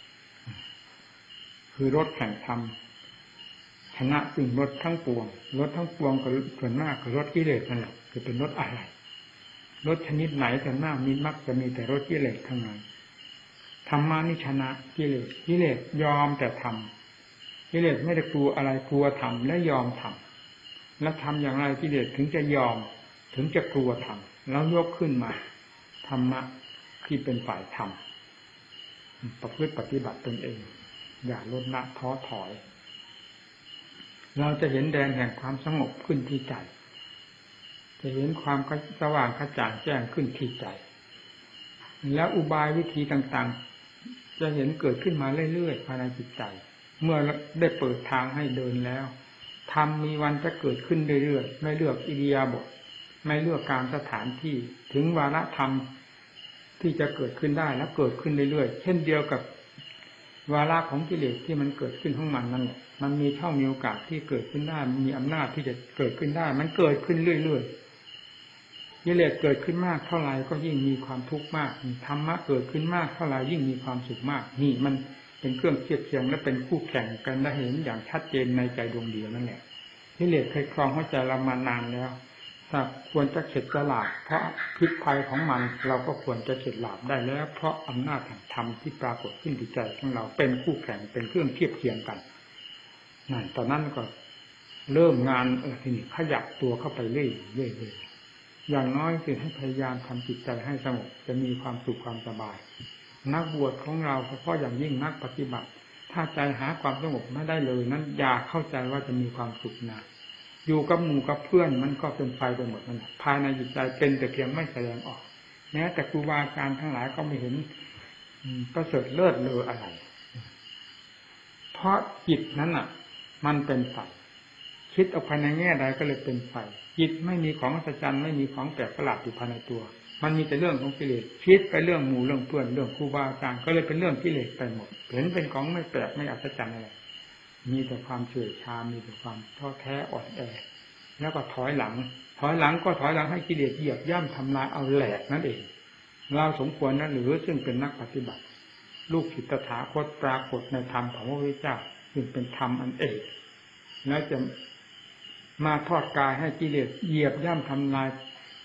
Speaker 1: คือรสแห่งธรรมชนะสิ่งรสทั้งปวงรสทั้งปวงก็ส่วนมากคือรสกิเลสนั่นแหละคือเป็นรสอะไรรสชนิดไหนส่วนมากมีมักจะมีแต่รสกิเลสทั้งนั้นธรรมะนี่ชนะกิเลสยอมแต่ทำกิเลสไม่ได้กลัวอะไรกลัวทำและยอมทำแล้วทำอย่างไรกิเลสถึงจะยอมถึงจะกลัวทำแล้วยกขึ้นมาธรรมะที่เป็นฝ่ายธรรมประพฤติปฏิบัติตนเองอย่าลดละท้อถอยเราจะเห็นแดนแห่งความสงบขึ้นที่ใจจะเห็นความสว่างกระจ่างแจ้งขึ้นที่ใจแล้วอุบายวิธีต่างๆจะเห็นเกิดขึ้นมาเรื่อยๆภายในจิตใจเมื่อได้เปิดทางให้เดินแล้วธรรมมีวันจะเกิดขึ้นเรื่อยๆไม่เลือกอิริยาบถไม่เลือกการสถานที่ถึงวาระธรรมที่จะเกิดขึ้นได้และเกิดขึ้นเรื่อยๆเช่นเดียวกับวาระของกิเลสที่มันเกิดขึ้นของมันนั่นแหละมันมีช่องมีโอกาสที่เกิดขึ้นได้มีอำนาจที่จะเกิดขึ้นได้มันเกิดขึ้นเรื่อยๆกิเลสเกิดขึ้นมากเท่าไหร่ก็ยิ่งมีความทุกข์มากธรรมะเกิดขึ้นมากเท่าไหร่ยิ่งมีความสุขมากนี่มันเป็นเครื่องเทียบเทียงและเป็นคู่แข่งกันได้เห็นอย่างชัดเจนในใจดวงเดียวนั่นแหละกิเลสเคยครองหัวใจเรามานานแล้วถ้าควรจะเข็ดจะหลาบเพราะพิษภัยของมันเราก็ควรจะเข็ดหลาบได้แล้วเพราะอำนาจแห่งธรรมที่ปรากฏขึ้นที่ใจของเราเป็นคู่แข่งเป็นเครื่องเทียบเทียงกันนั่นตอนนั้นก็เริ่มงานทีนี้ขยับตัวเข้าไปเรื่อยๆอย่างน้อยคือให้พยายามทำจิตใจให้สงบจะมีความสุขความสบายนักบวชของเราเฉพาะอย่างยิ่งนักปฏิบัติถ้าใจหาความสงบไม่ได้เลยนั้นอย่าเข้าใจว่าจะมีความสุขนะอยู่กับหมู่กับเพื่อนมันก็เป็นไฟไปหมดนั่นแหละภายในจิตใจเป็นแต่เพียงไม่แสดงออกแม้แต่ครูบาอาจารย์ทั้งหลายก็ไม่เห็นประเสริฐเลิศเลออะไรเพราะจิตนั้นน่ะมันเป็นไฟคิดออกภายในแง่ใดก็เลยเป็นไฟจิตไม่มีของอัศจรรย์ไม่มีของแปลกประหลาดอยู่ภายในตัวมันมีแต่เรื่องของกิเลสคิดไปเรื่องหมู่เรื่องเพื่อนเรื่องครูบาอาจารย์ก็เลยเป็นเรื่องกิเลสไปหมดเห็นเป็นของไม่แปลกไม่อัศจรรย์อะไรมีแต่ความเฉื่อยชามีแต่ความท้อแท้อ่อนแอแล้วก็ถอยหลังก็ถอยหลังให้กิเลสเหยียบย่ำทำลายเอาแหลกนั่นเองเราสมควรนะหรือซึ่งเป็นนักปฏิบัติลูกศิษย์ตถาคตปรากฏในธรรมของพระพุทธเจ้าซึ่งเป็นธรรมอันเอกแล้วจะมาทอดกายให้กิเลสเหยียบย่ำทำลาย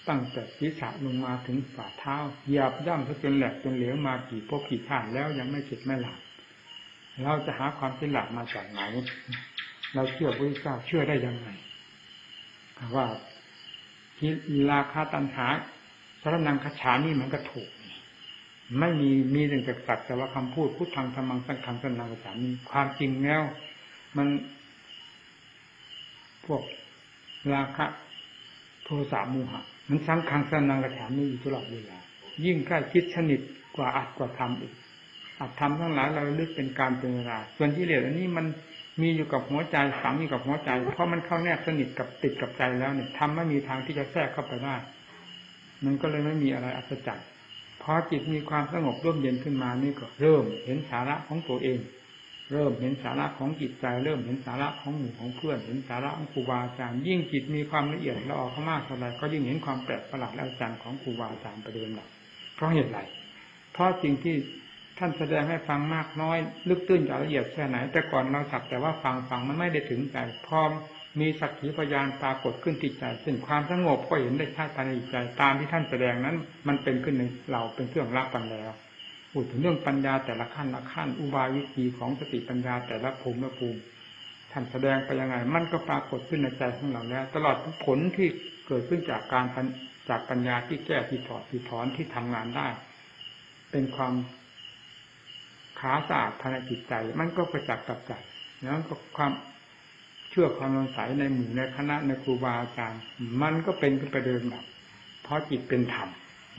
Speaker 1: ตั้งแต่ศีรษะลงมาถึงฝ่าเท้าเหยียบย่ำจนแหลกจนเหลวมากี่ภพกี่ชาติแล้วยังไม่เข็ดไม่หลาบเราจะหาความเข็ดหลาบมาจากไหนเราเชื่อพระพุทธเจ้าเชื่อได้ยังไงว่าราคะตัณหาสรณังคัจฉานี่มันก็ถูกไม่มีแต่สักแต่ว่าคำพูดพุทธังธัมมังสังฆังสรณังคัจฉามีความจริงแล้วมันพวกราคะโทสะโมหะมันสังฆังสรณังคัจฉามีอยู่ตลอดเวลายิ่งใกล้ชิดสนิทกว่าอัตกว่าธรรมอีกอัตธรรมทั้งหลายเราลึกเป็นการเป็นเวลาส่วนกิเลสอันนี้มันมีอยู่กับหัวใจฝังอยู่กับหัวใจเพราะมันเข้าแนบสนิทกับติดกับใจแล้วเนี่ยทำไม่มีทางที่จะแทรกเข้าไปได้มันก็เลยไม่มีอะไรอัศจรรย์พอจิตมีความสงบร่มเย็นขึ้นมานี่ก็เริ่มเห็นสาระของตัวเองเริ่มเห็นสาระของจิตใจเริ่มเห็นสาระของหมู่ของเพื่อนเห็นสาระของครูบาอาจารย์ยิ่งจิตมีความละเอียดละออเข้ามากเท่าไรก็ยิ่งเห็นความแปลกประหลาดและอัศจรรย์ของครูบาอาจารย์ไปโดยลำดับเพราะเหตุไรเพราะสิ่งที่ท่านแสดงให้ฟังมากน้อยลึกตื้นละเอียดแค่ไหนแต่ก่อนเราสักแต่ว่าฟังมันไม่ได้ถึงใจพอมีสักขีพยานปรากฏขึ้นที่ใจซึ่งความสงบก็เห็นได้ชัดภายในใจตามที่ท่านแสดงนั้นมันเป็นขึ้นในเราเป็นเครื่องรับกันแล้วพูดถึงเรื่องปัญญาแต่ละขั้นอุบายวิธีของสติปัญญาแต่ละภูมิท่านแสดงไปยังไงมันก็ปรากฏขึ้นในใจของเราแล้วตลอดผลที่เกิดขึ้นจากปัญญาที่แก้ที่ถอดที่ถอนที่ทำงานได้เป็นความขาสะอาดภายในจิตใจมันก็ประจักษ์กับใจแล้วก็ความเชื่อความสงสัยในหมู่ในคณะในครูบาอาจารย์มันก็เป็นขึ้นไปเดิมแบบเพราะจิตเป็นธรรม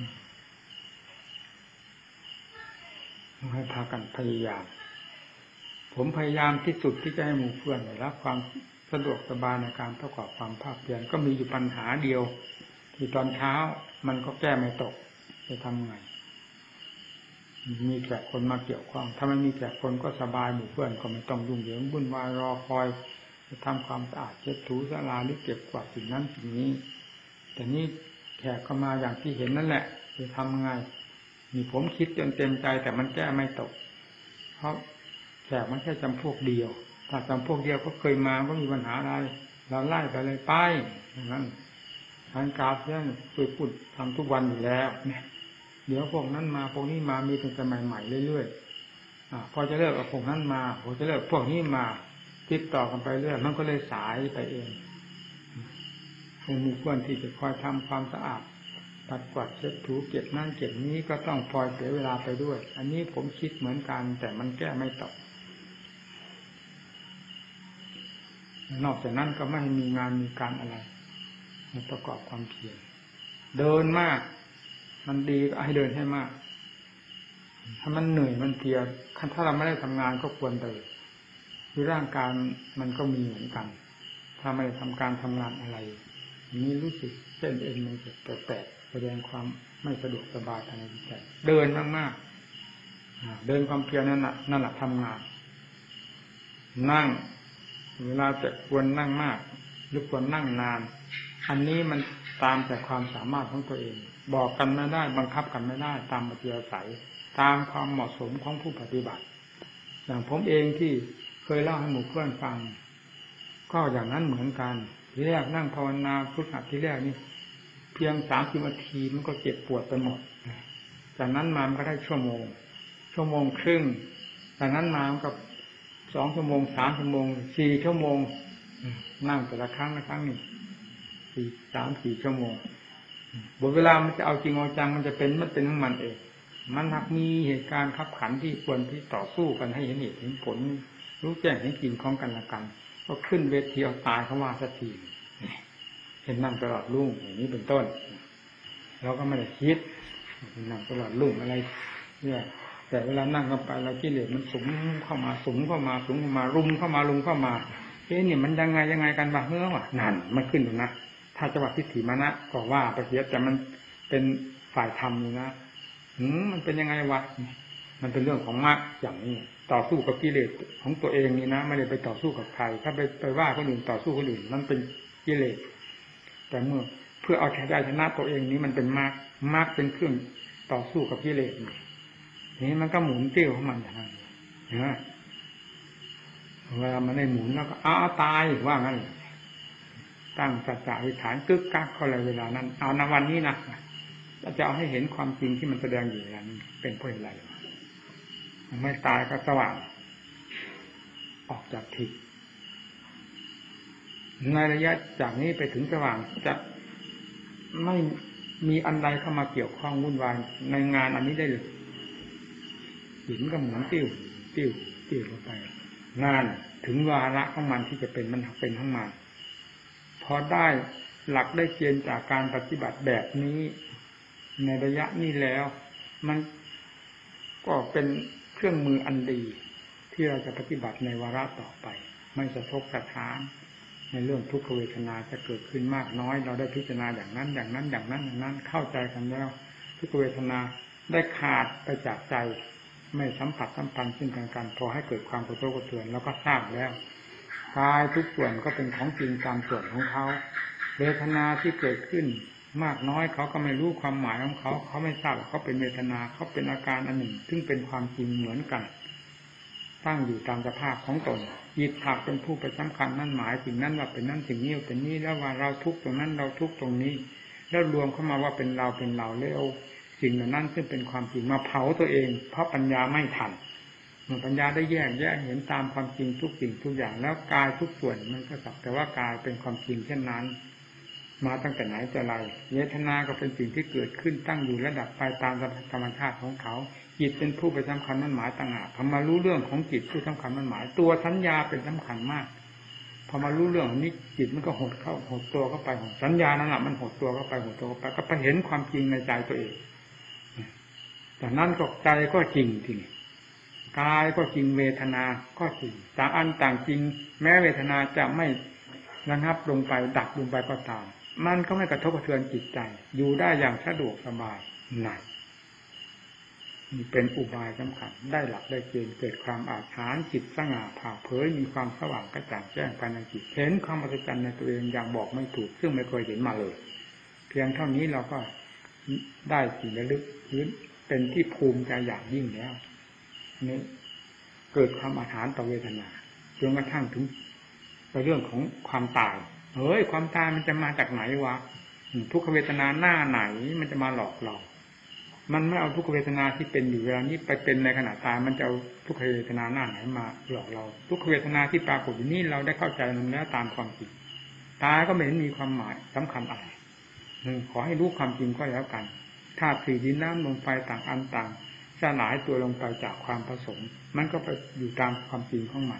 Speaker 1: ให้พากันพยายามผมพยายามที่สุดที่จะให้หมู่เพื่อนได้รับความสะดวกสบายในการประกอบความภาคเพียรก็มีอยู่ปัญหาเดียวที่ตอนเช้ามันก็แก้ไม่ตกจะทำไงมีแขกคนมาเกี่ยวข้องถ้าไม่มีแขกคนก็สบายหมู่เพื่อนก็ไม่ต้องยุ่งเหยิงวุ่นวายรอคอยจะทำความสะอาดเช็ดถูศาลาหรือเก็บกวาดสิ่งนั้นสิ่งนี้แต่นี่แขกก็มาอย่างที่เห็นนั่นแหละจะทำไงมีผมคิดจนเต็มใจแต่มันแก้ไม่ตกเพราะแขกมันแค่จำพวกเดียวถ้าจำพวกเดียวก็เคยมาก็มีปัญหาอะไรเราไล่ไปเลยไปอย่างนั้นการกราบเรื่องพูดทำทุกวันอยู่แล้วเนี่ยเดี๋ยวพวกนั้นมาพวกนี้มามีเป็นสมัยใหม่เรื่อยๆพอจะเลิกเอาพวกนั้นมาพอจะเลิกพวกนี้มาติดต่อกันไปเรื่อยมันก็เลยสายไปเองมีควรที่จะคอยทำความสะอาดปัดกวาดเช็ดถูเก็บนั่นเก็บนี้ก็ต้องพลอยเสียเวลาไปด้วยอันนี้ผมคิดเหมือนกันแต่มันแก้ไม่ตกนอกจากนั้นก็ไม่มีงานมีการอะไรประกอบความเพียรเดินมากมันดีก็ให้เดินให้มากถ้ามันเหนื่อยมันเพลียถ้าเราไม่ได้ทำงานก็ควรเดินคือร่างกายมันก็มีเหมือนกันถ้าไม่ได้ทำการทำงานอะไรนี้รู้สึกเส้นเอ็นมันจะแปลกๆแสดงความไม่สะดวกสบายภายในจิตใจเดินมากๆเดินความเพียรนั่นแหละทำงานนั่งเวลาจะควรนั่งมากหรือควรนั่งนานอันนี้มันตามแต่ความสามารถของตัวเองบอกกันไม่ได้บังคับกันไม่ได้ตามอัธยาศัยตามความเหมาะสมของผู้ปฏิบัติอย่างผมเองที่เคยเล่าให้หมู่เพื่อนฟังก็อย่างนั้นเหมือนกันทีแรกนั่งภาวนาพุทธะทีแรกนี่เพียง30 นาทีมันก็เจ็บปวดไปหมดจากนั้นมามันก็ได้ชั่วโมงครึ่งจากนั้นมามันก็2 ชั่วโมง3 ชั่วโมง4 ชั่วโมงนั่งแต่ละครั้งนี่3-4 ชั่วโมงบทเวลามันจะเอาจริงเอาจังมันเป็นของมันเองมันหากมีเหตุการณ์ขับขันที่ควรที่ต่อสู้กันให้เห็นเหตุเห็นผลรู้แจ้งเห็นจริงของกันและกันก็ขึ้นเวทีเอาตายเขาว่าสักทีเห็นนั่งตลอดรุ่งอย่างนี้เป็นต้นเราก็ไม่ได้คิดนั่งตลอดรุ่งอะไรเนี่ยแต่เวลานั่งกันไปเรากิเลสมันสุมเข้ามารุมเข้ามาเนี่ยมันยังไงกันบ้างเมื่อวะนั่นมันขึ้นตรงนั้นถ้าจังหวะทิฏฐิมานะก็ว่าไปเสียแต่มันเป็นฝ่ายธรรมอยู่นะมันเป็นยังไงวะมันเป็นเรื่องของมรรคอย่างนี้ต่อสู้กับกิเลสของตัวเองนี่นะไม่ได้ไปต่อสู้กับใครถ้าไปว่าคนอื่นต่อสู้คนอื่นมันเป็นกิเลสแต่เมื่อเพื่อเอาชนะตัวเองนี้มันเป็นมรรคเป็นเครื่องต่อสู้กับกิเลสนี่มันก็หมุนติ้วของมันอย่างนั้นนะเวลามันได้หมุนแล้วก็ตายว่างั้นตั้งสัจจะอธิษฐานกึกกักเข้าเลยเวลานั้นเอาในวันนี้นะจะเอาให้เห็นความจริงที่มันแสดงอยู่นั้นเป็นเพราะอะไรไม่ตายก็สว่างออกจากทิพย์ในระยะจากนี้ไปถึงสว่างจะไม่มีอันใดเข้ามาเกี่ยวข้องวุ่นวายในงานอันนี้ได้เลยหินก็เหมือนติ้วลงไปงานถึงวาระของมันที่จะเป็นมันเป็นของมันพอได้หลักได้เกณฑ์จากการปฏิบัติแบบนี้ในระยะนี้แล้วมันก็เป็นเครื่องมืออันดีที่เราจะปฏิบัติในวาระต่อไปไม่สะทกสะท้านในเรื่องทุกขเวทนาจะเกิดขึ้นมากน้อยเราได้พิจารณาอย่างนั้นเข้าใจกันแล้วทุกขเวทนาได้ขาดไปจากใจไม่สัมผัสสัมพันธ์ซึ่งกันพอให้เกิดความกระทบกระเทือนแล้วก็ทราบแล้วกายทุกส่วนก็เป็นของจริงตามส่วนของเขาเวทนาที่เกิดขึ้นมากน้อยเขาก็ไม่รู้ความหมายของเขาไม่ทราบเขาเป็นเวทนาเขาเป็นอาการอันหนึ่งซึ่งเป็นความจริงเหมือนกันตั้งอยู่ตามสภาพของตนจิตหากเป็นผู้ไปสำคัญนั่นหมายสิ่งนั้นว่าเป็นนั่นสิ่งนี้เป็นนี้แล้วว่าเราทุกข์ตรงนั้นเราทุกข์ตรงนี้แล้วรวมเข้ามาว่าเป็นเราแล้วสิ่งเหล่านั้นซึ่งเป็นความจริงมาเผาตัวเองเพราะปัญญาไม่ทันเมื่อปัญญาได้แยกเห็นตามความจริงทุกสิ่งทุกอย่างแล้วกายทุกส่วนมันก็สักแต่ว่ากายเป็นความจริงเช่นนั้นมาตั้งแต่ไหนแต่ไรเวทนาก็เป็นสิ่งที่เกิดขึ้นตั้งอยู่ระดับไปตามธรรมชาติของเขาจิตเป็นผู้ไปสำคัญมั่นหมายต่างหากพอมารู้เรื่องของจิตผู้สำคัญมั่นหมายตัวสัญญาเป็นสำคัญมากพอมารู้เรื่องนี้จิตมันก็หดตัวเข้าไปสัญญานั่นแหละมันหดตัวเข้าไปก็ไปเห็นความจริงในใจตัวเองจากนั้นก็ใจก็จริงทีนี้กายก็จริงเวทนาก็จริงต่างอันต่างจริงแม้เวทนาจะไม่ระงับลงไปดับลงไปก็ตามมันก็ไม่กระทบกระเทือนจิตใจอยู่ได้อย่างสะดวกสบายนี่เป็นอุบายสำคัญได้หลักได้เกณฑ์เกิดความอาถรรพ์จิตสง่าผ่าเผยมีความสว่างกระจ่างแจ้งภายในจิตเห็นความอัศจรรย์ในตัวเองอย่างบอกไม่ถูกซึ่งไม่เคยเห็นมาเลยเพียงเท่านี้เราก็ได้สิ่งระลึกพื้นเป็นที่ภูมิใจอย่างยิ่งแล้วนี่เกิดความอาถรรพ์ต่อเวทนาจนกระทั่งถึงเรื่องของความตายความตายมันจะมาจากไหนวะทุกขเวทนาหน้าไหนมันจะมาหลอกเรามันไม่เอาทุกขเวทนาที่เป็นอยู่เวลานี้ไปเป็นในขณะตายมันจะเอาทุกขเวทนาหน้าไหนมาหลอกเราทุกขเวทนาที่ปรากฏอยู่นี่เราได้เข้าใจมันแล้วตามความจริงตายก็ไม่เห็นมีความหมายสำคัญอะไรขอให้รู้ความจริงก็แล้วกันธาตุสี่ดินน้ำลมไฟต่างอันต่างสลายตัวลงไปจากความผสมมันก็ไปอยู่ตามความจริงของมัน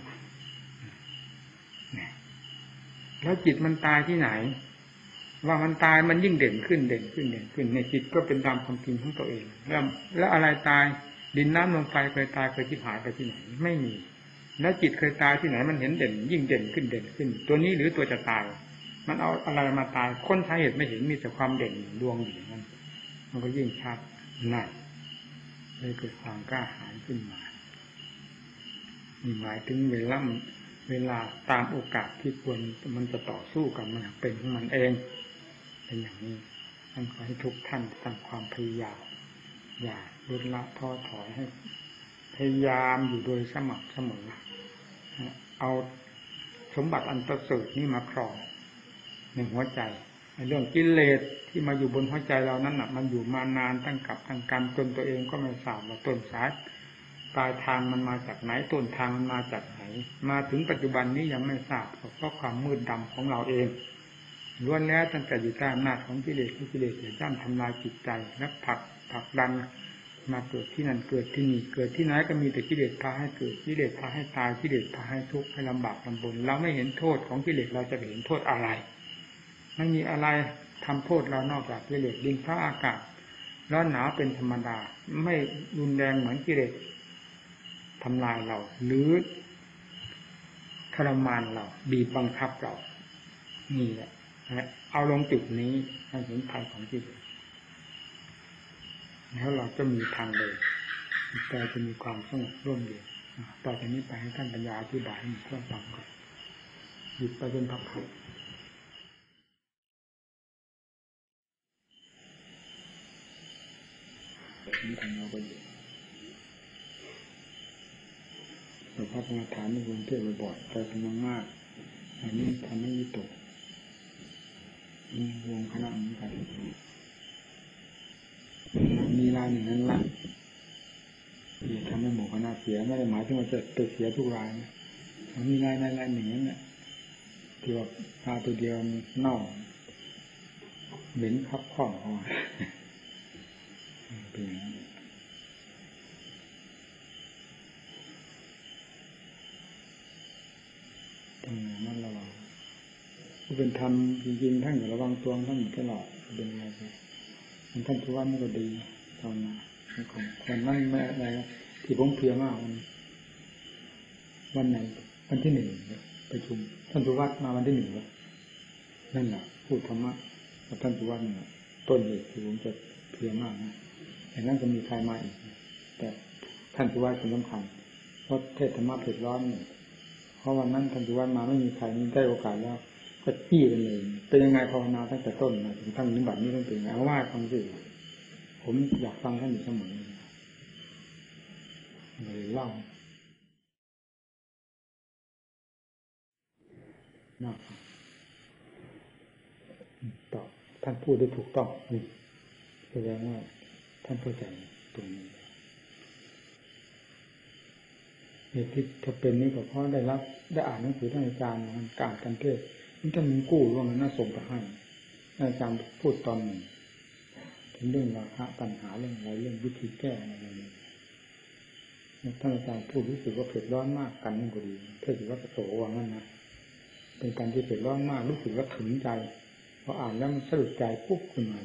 Speaker 1: แล้วจิตมันตายที่ไหนว่ามันตายมันยิ่งเด่นขึ้นในจิตก็เป็นตามความจริงของตัวเองแล้วอะไรตายดินน้ำลมไฟเคยตายเคยชิบหายไปที่ไหนไม่มีแล้วจิตเคยตายที่ไหนมันเห็นเด่นยิ่งเด่นขึ้นตัวนี้หรือตัวจะตายมันเอาอะไรมาตายค้นสาเหตุไม่เห็นมีแต่ความเด่นดวงอยู่นั้นมันก็ยิ่งชัดนั่นเลยเกิดความกล้าหาญขึ้นมามีหมายถึงเวลาตามโอกาสที่ควรมันจะต่อสู้กับมันเป็นของมันเองเป็นอย่างนี้ท่านขอให้ทุกท่านทำความพยายามอย่าลดละท้อถอยให้พยายามอยู่โดยสม่ำเสมอเอาสมบัติอันประเสริฐนี้มาครองในหัวใจในเรื่องกิเลสที่มาอยู่บนหัวใจเรานั้นมันอยู่มานานตั้งกับตั้งกันจนตัวเองก็ไม่ทราบว่าต้นสายปลายทางมันมาจากไหนต้นทางมันมาจากไหนมาถึงปัจจุบันนี้ยังไม่ทราบเพราะความมืดดำของเราเองล้วนแล้วตั้งแต่อยู่ใต้อำนาจของกิเลสจะย่ำทำลายจิตใจและผลักดันมาเกิดที่นั่นเกิดที่นี่เกิดที่ไหนก็มีแต่กิเลสพาให้เกิดกิเลสพาให้ตายกิเลสพาให้ทุกข์ให้ลำบากลำบนเราไม่เห็นโทษของกิเลสเราจะเห็นโทษอะไรไม่มีอะไรทำโทษเรานอกจากกิเลสดินฟ้าอากาศร้อนหนาวเป็นธรรมดาไม่รุนแรงเหมือนกิเลสทำลายเราหรือทรมานเราบีบบังคับเรานี่แหละเอาลงจุดนี้ให้เห็นภัยของกิเลสแล้วเราจะมีทางเดินใจจะมีความสงบร่มเย็นต่อจากนี้ไปให้ท่านปัญญาอธิบายให้เพื่อนฟังก่อนหยุดไปเป็นพักๆนี่ทำเราก็อยู่แต่พระกรรมฐานในกรุงเทพบ่อยๆใจทำมากอันนี้ทำให้วิตกวงคณะเหมือนกันมีรายหนึ่งนั้นละที่ทำให้หมู่คณะเสียไม่ได้หมายถึงว่าจะเสียทุกรายนะมีรายหนึ่งนั้นแหละที่ว่าปลาตัวเดียวเน่าเหม็นคับข้องเอาเป็นอย่างนั้นทำงานนั่นระวังผู้เป็นธรรมจริงๆท่านอย่าระวังตัวท่านตลอดเป็นอะไรไปท่านทุกวันนี่ก็ดีตอนนั้นของคนนั่นไม่อะไรที่ผมเพียมากวันไหนวันที่1ประชุมท่านทุกวัดมาวันที่1นั่นแหละพูดธรรมะกับท่านทุกวัดเนี่ยต้นเหตุที่ผมจะเพียมากนะแต่นั้นก็มีใครมาอีกแต่ท่านทุกวัดเป็นสำคัญเพราะเทศธรรมะเผ็ดร้อนเนี่ยเพราะวันนั้นท่านทุกวัดมาไม่มีใครได้โอกาสแล้วก็จี้กันเลยเป็นยังไงภาวนาตั้งแต่ต้นนะถึงท่านนิบัตินี้ต้องเป็นไงเอาว่าฟังสิผมอยากฟังท่านอยู่เสมอเลยเล่าน่าฟังตอบท่านพูดได้ถูกต้องนี่แสดงว่าท่านเข้าใจตรงนี้เหตุที่ถ้าเป็นนี่ก็เพราะได้อ่านหนังสือท่านอาจารย์มันการกันเทศมันจะมีกู้ร่วงน่าส่งไปให้อาจารย์พูดตอนหนึ่งถึงเรื่องราคะปัญหาเรื่องอะไรเรื่องวิธีแก้อะไรนี้ท่านอาจารย์พูดรู้สึกว่าเผ็ดร้อนมากกันนั่นก็ดีเทศว่าโสว่างั้นนะเป็นการที่เผ็ดร้อนมากรู้สึกว่าถึงใจพออ่านแล้วมันสะดุดใจปุ๊บขึ้นมา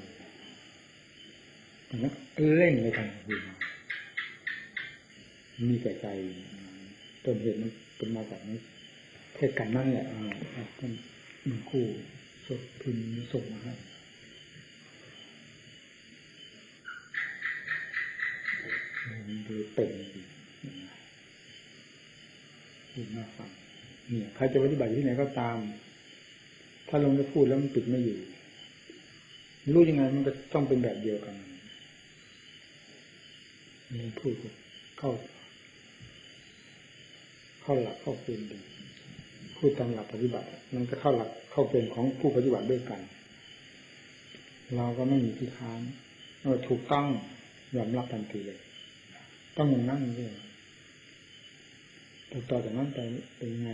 Speaker 1: แล้วเล่นเลยกันคือมีแต่ใจต้นเหตุมันเป็นมาจากนี้เทศกันนั่นแหละท่านมันคู่สดพิมพ์ส่งมาให้ดูเป็นดูน่าฟังเนี่ยใครจะปฏิบัติที่ไหนก็ตามถ้าลงไปพูดแล้วมันปิดไม่อยู่รู้ยังไงมันก็ต้องเป็นแบบเดียวกันนี่พูดเข้าหลักเข้าเกณฑ์ดีพูดตามหลักปฏิบัติมันก็เข้าหลักเข้าเกณฑ์ของผู้ปฏิบัติด้วยกันเราก็ไม่มีที่ค้านถูกต้องยอมรับทันทีเลยต้องอย่างนั้นเลยต่อจากนั้นไปเป็นไง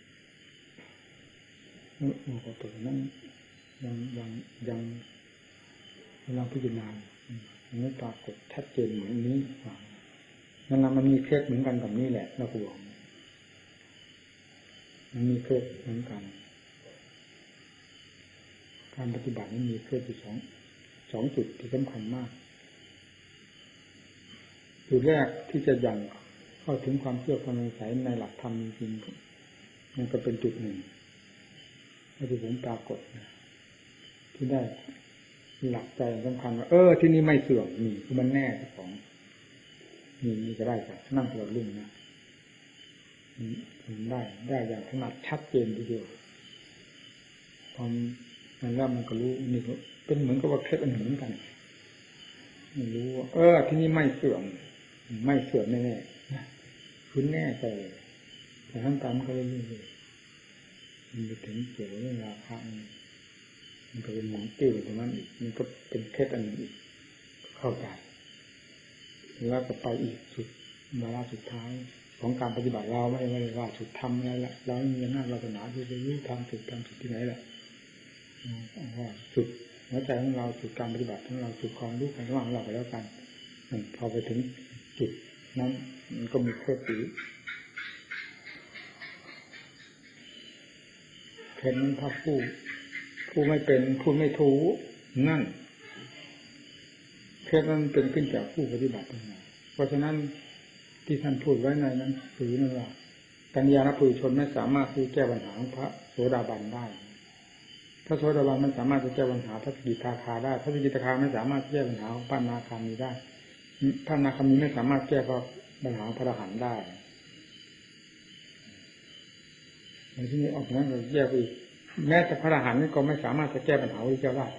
Speaker 1: ต่อจากนั้นยังเราพิจารณาไม่ปรากฏชัดเจนเหมือนนี้มันมีเคล็ดเหมือนกันกับนี้แหละเราก็บอกมันมีเคล็ดเหมือนกันการปฏิบัตินี้มีเคล็ดอยู่สองจุดที่สำคัญมากจุดแรกที่จะยังเข้าถึงความเชื่อความสงสัยในหลักธรรมจริงๆมันก็เป็นจุดหนึ่งที่ผมปรากฏที่ได้หลักใจสำคัญว่าที่นี่ไม่เสื่อมนี่คือมันแน่ของนี่จะได้จากนั่งตลอดรุ่งนะได้อย่างถนัดชัดเจนทีเดียวพอมันแล้วมันก็รู้นี่เป็นเหมือนกับว่าเคล็ดอันหนึ่งเหมือนกันมันรู้ว่าที่นี่ไม่เสื่อมแน่ๆคือแน่ใจแต่ทั้งตามก็เลยมันไปถึงเกี่ยวกับเรื่องราคามันก็เป็นหมุนติ้วตรงนั้นอีกมันก็เป็นเคล็ดอันหนึ่งอีกเข้าใจแล้วก็ไปอีกสุดวาระสุดท้ายของการปฏิบัติเราไม่ว่าสุดทำอะไรละเราไม่มีหน้าเราจะหนาที่จะรู้ทำสุดที่ไหนแหละว่าสุดหัวใจของเราสุดการปฏิบัติของเราสุดความรู้ความสว่างของเราไปแล้วกันพอไปถึงจุดนั้นมันก็มีเคล็ดสีเคล็ดนั้นถ้าผู้ไม่เป็นผู้ไม่ถูกนั่นเคล็ดนั้นเป็นขึ้นจากผู้ปฏิบัติเพราะฉะนั้นที่ท่านพูดไว้ในนั้นคือนั่นว่ากัญญาณปุถุชนไม่สามารถที่แก้ปัญหาของพระโสดาบันได้พระโสดาบันไม่สามารถจะแก้ปัญหาพระสกิทาคาได้พระสกิทาคาไม่สามารถแก้ปัญหาของพระอนาคามีได้พระอนาคามีไม่สามารถแก้ปัญหาของพระอรหันต์ได้ในที่นี้ออกนั้นเราแยกไปแม้แต่พระอรหันต์ก็ไม่สามารถจะแก้ปัญหาของพระเจ้าได้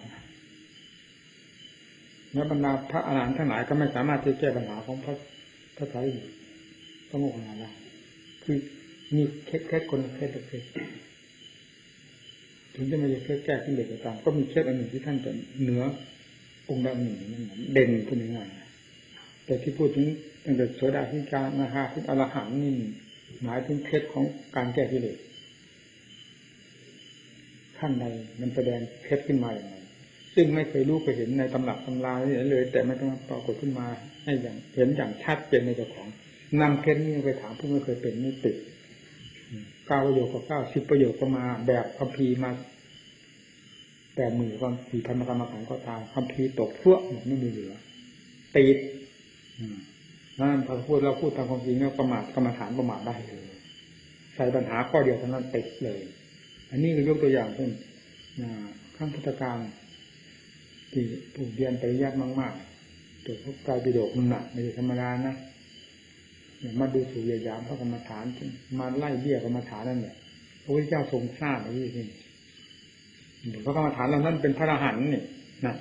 Speaker 1: และบรรดาพระอรหันต์ทั้งหลายก็ไม่สามารถที่แก้ปัญหาของพระสารีบุตรพระโมคคัลลานะคือมีเคล็ดคนเคล็ดถึงจะไม่ใช่เคล็ดแก้กิเลสก็ตามก็มีเคล็ดอันหนึ่งที่ท่านจะเหนือองค์ใดองค์หนึ่งนั่นเด่นขึ้นง่ายๆแต่ที่พูดถึงตั้งแต่โสดาธิการมหาถึงอรหันต์นี่หมายถึงเคล็ดของการแก้กิเลสขั้นใดมันแสดงเคล็ดขึ้นมาอย่างไรซึ่งไม่เคยรู้เคยเห็นในตำรับตำราเลย แต่ไม่ต้องปรากฏขึ้นมาให้อย่างเห็นอย่างชัดเจนในเจ้าของนำเคล็ดนี้ไปถามผู้ไม่เคยเป็นนี่ติด9 ประโยคก็9 10 ประโยคก็มาแบบคัมภีร์มาแต่มือความ4,000 กรรมฐานก็ตามคัมภีร์ตกพวกไม่มีเหลือติดนั่นพอพูดเราพูดตามความจริงแล้วประมาทกรรมฐานประมาทได้เลยใส่ปัญหาข้อเดียวเท่านั้นติดเลยอันนี้คือยกตัวอย่างเช่นขั้งพุทธการที่ผู้เรียนปริยัติมากๆตัวพวกกายปิฎกมันหนักไม่ใช่ธรรมดานะมาดูสูตรยามพระกรรมฐานมาไล่เบี้ยกรรมฐานนั่นแหละพระพุทธเจ้าทรงทราบอย่างนี้พระกรรมฐานเหล่านั้นเป็นพระอรหันต์นี่นะ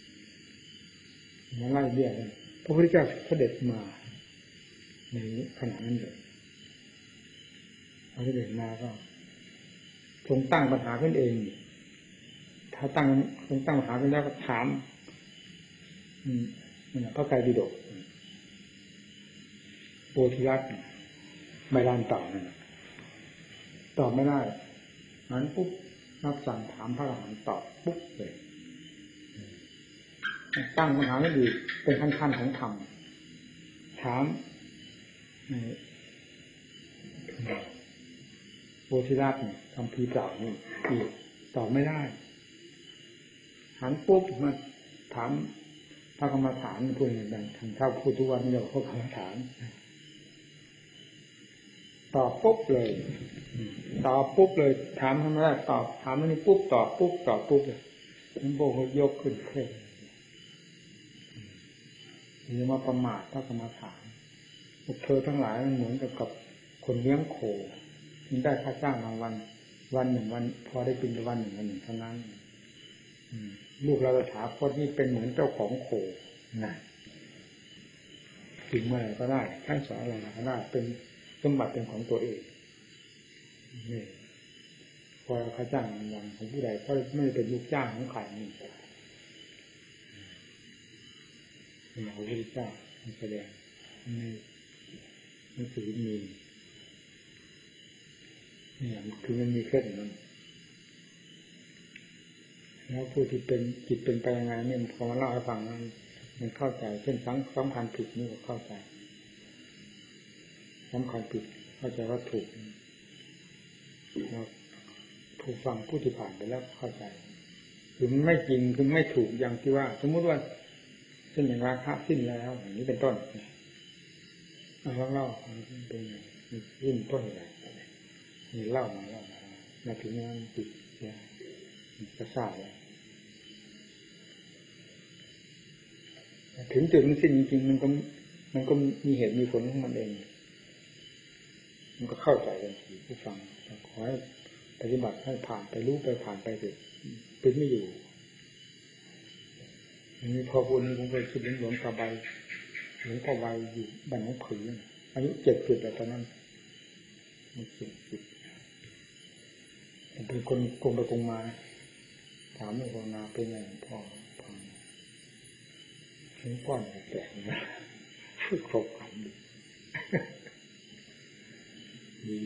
Speaker 1: มาไล่เบี้ยเลยพระพุทธเจ้าเสด็จมาในขณะนั้นเลยพอเสด็จมาก็ทรงตั้งปัญหาขึ้นเองถ้าตั้งปัญหาขึ้นแล้วก็ถามพระไตรปิฎกโพธิรัตน์ไม่รันตอบนั่นตอบไม่ได้งั้นปุ๊บรับสั่งถามพระอรหันต์ตอบปุ๊บเลยตั้งปัญหาไม่ดีเป็นขั้นๆของธรรมถามโพธิรัตน์คำพีเปล่านี่อีกตอบไม่ได้หันปุ๊บมาถามพระกรรมฐานพูดอย่างนั้นทางเท่าพูดทุกวันนี้เราพระกรรมฐานตอบปุ๊บเลยตอบปุ๊บเลยถามทำไมได้ตอบถามอันนี้ปุ๊บตอบปุ๊บตอบปุ๊บเลยมันโบกยกขึ้นเคร่งนี่มาประมาทพระกรรมฐานพวกเธอทั้งหลายมันเหมือนกับคนเลี้ยงโคมันได้ค่าจ้างรางวัลวันหนึ่งวันพอได้กินวันหนึ่งเท่านั้นลูกเราถาคตนี่เป็นเหมือนเจ้าของโคนะถึงเมื่อไหร่ก็ได้ท่านสอนอะไรก็ได้เป็นสมบัติเป็นของตัวเองนี่พอค่าจ้างรางวัลของผู้ใดก็ไม่ได้เป็นลูกจ้างของใครนี่เป็นของพระพุทธเจ้าแสดงในหนังสือมีนี่คือมันมีเคล็ดมันแล้วผู้ที่เป็นจิตเป็นไปยังไงเนี่ยพอมาเล่าให้ฟังมันเข้าใจเช่นสำคัญผิดนี่ก็เข้าใจสำคัญผิดเข้าใจว่าถูกผู้ฟังผู้ที่ผ่านไปแล้วเข้าใจคือมันไม่จริงคือไม่ถูกอย่างที่ว่าสมมุติว่าเช่นอย่างราคะสิ้นแล้วอย่างนี้เป็นต้นเล่าเป็นสิ้นต้นอะไรมีเล่ามาถึงนั้นติดเนี่ยก็ทราบแล้วถึงจุดมันสิ้นจริงๆมันก็มีเหตุมีผลของมันเองมันก็เข้าใจทันทีผู้ฟังขอให้ปฏิบัติให้ผ่านไปรู้ไปผ่านไปเถอะเป็นไม่อยู่มีพอบุญผมเคยคิดถึงหลวงตาใบหลวงพ่อใบอยู่บ้านหนองผืออายุ70แล้วตอนนั้นมัน70เป็นคนกงไปกงมาถามว่าภาวนาเป็นไงพ่อถึงก้อนแตกนะครบคำดี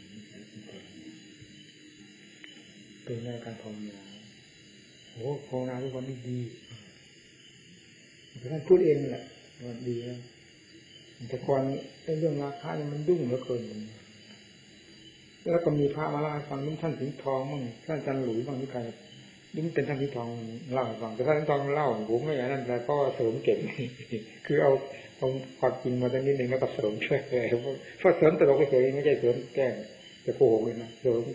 Speaker 1: เป็นในการภาวนาโอ้ภาวนาทุกวันนี้ดีท่านพูดเองแหละว่าดีแล้วแต่ก่อนเรื่องราคาเนี่ยมันดุ้งเหลือเกินแล้วก็มีพระมาเล่าให้ฟังนุ่งท่านถึงทองมั่งท่านจันหลุยบ้างนี่ใครนี่เป็นท่านที่ทองเล่าให้ฟังแต่ท่านทองเล่าผมไม่อย่างนั้นแต่ก็เสริมเก่งคือเอาความจริงมาตั้งนิดนึงแล้วก็เสริมช่วยเลยเพราะเสริมตลกเฉยไม่ใช่เสริมแกล้งจะโกหกเลยนะเสริม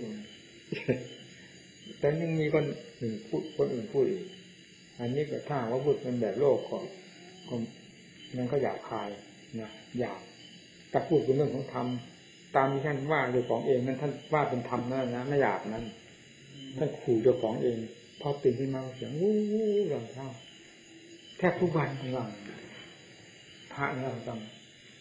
Speaker 1: แต่ยังมีคนหนึ่งพูดคนอื่นพูดอีกอันนี้ก็ถ้าว่าพูดเป็นแบบโลกก็มันก็หยาบคายนะหยาบแต่พูดเป็นเรื่องของธรรมตามที่ท่านว่าโดยของเองนั้นท่านว่าเป็นธรรมนั่นนะไม่หยาบนั้นท่านขู่โดยของเองพอตื่นขึ้นมาเสียงวู้วู้หลังเท้าแทบทุกวันทั้งวันพระนี่เราต้อง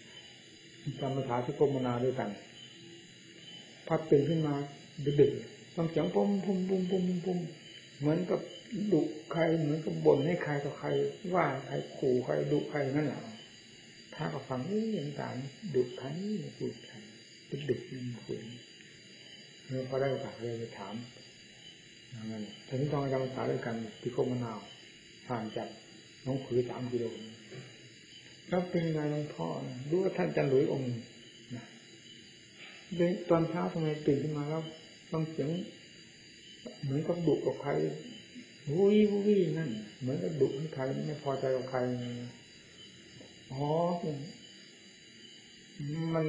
Speaker 1: จำภาษาที่กรมนาด้วยกันพอตื่นขึ้นมาดึกๆฟังเสียงปุ้มปุ้มปุ้มปุ้มปุ้มเหมือนกับดุใครเหมือนกับบ่นให้ใครต่อใครว่าใครขู่ใครดุใครนั่นแหละถ้าก็ฟังนี่ยังต่างดุใครพูดใครเป็นดุนี่คุยเมื่อพอได้โอกาสเลยไปถามอย่างนั้นท่านต้องจำภาษาด้วยกันที่โคกมะนาวห่างจากน้องผือ3 กิโลแล้วเป็นไงหลวงพ่อรู้ว่าท่านจันหลุยองค์นะตอนเช้าทำไมตื่นขึ้นมาแล้วฟังเสียงเหมือนกับดุกับใครวุ้ยวุ้ยนั่นเหมือนกับดุกับใครไม่พอใจกับใครอ๋อมัน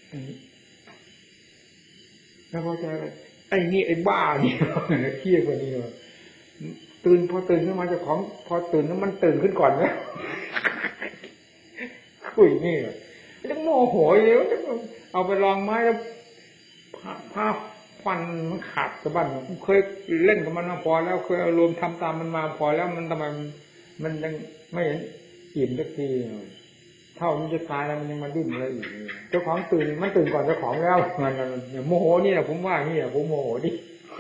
Speaker 1: ไม่พอใจไอ้นี่ไอ้บ้านี่เที่ยกว่านี้เลยตื่นพอตื่นขึ้นมาเจ้าของพอตื่นแล้วมันตื่นขึ้นก่อนนะคุยนี่เลยจะโมโหเยอะเอาไปลองไม้แล้วผ้าฟันมันขาดสะบั้นเคยเล่นกับมันมาพอแล้วเคยอารมณ์ทำตามมันมาพอแล้วมันทำไมมันยังไม่เห็นอิ่มสักทีเท่ามันจะตายแล้วมันยังมาดิ้นอะไรอีกเจ้าของตื่นมันตื่นก่อนเจ้าของแล้วมันโมโหนี่แหละผมว่านี่แหละผมโมโหดิ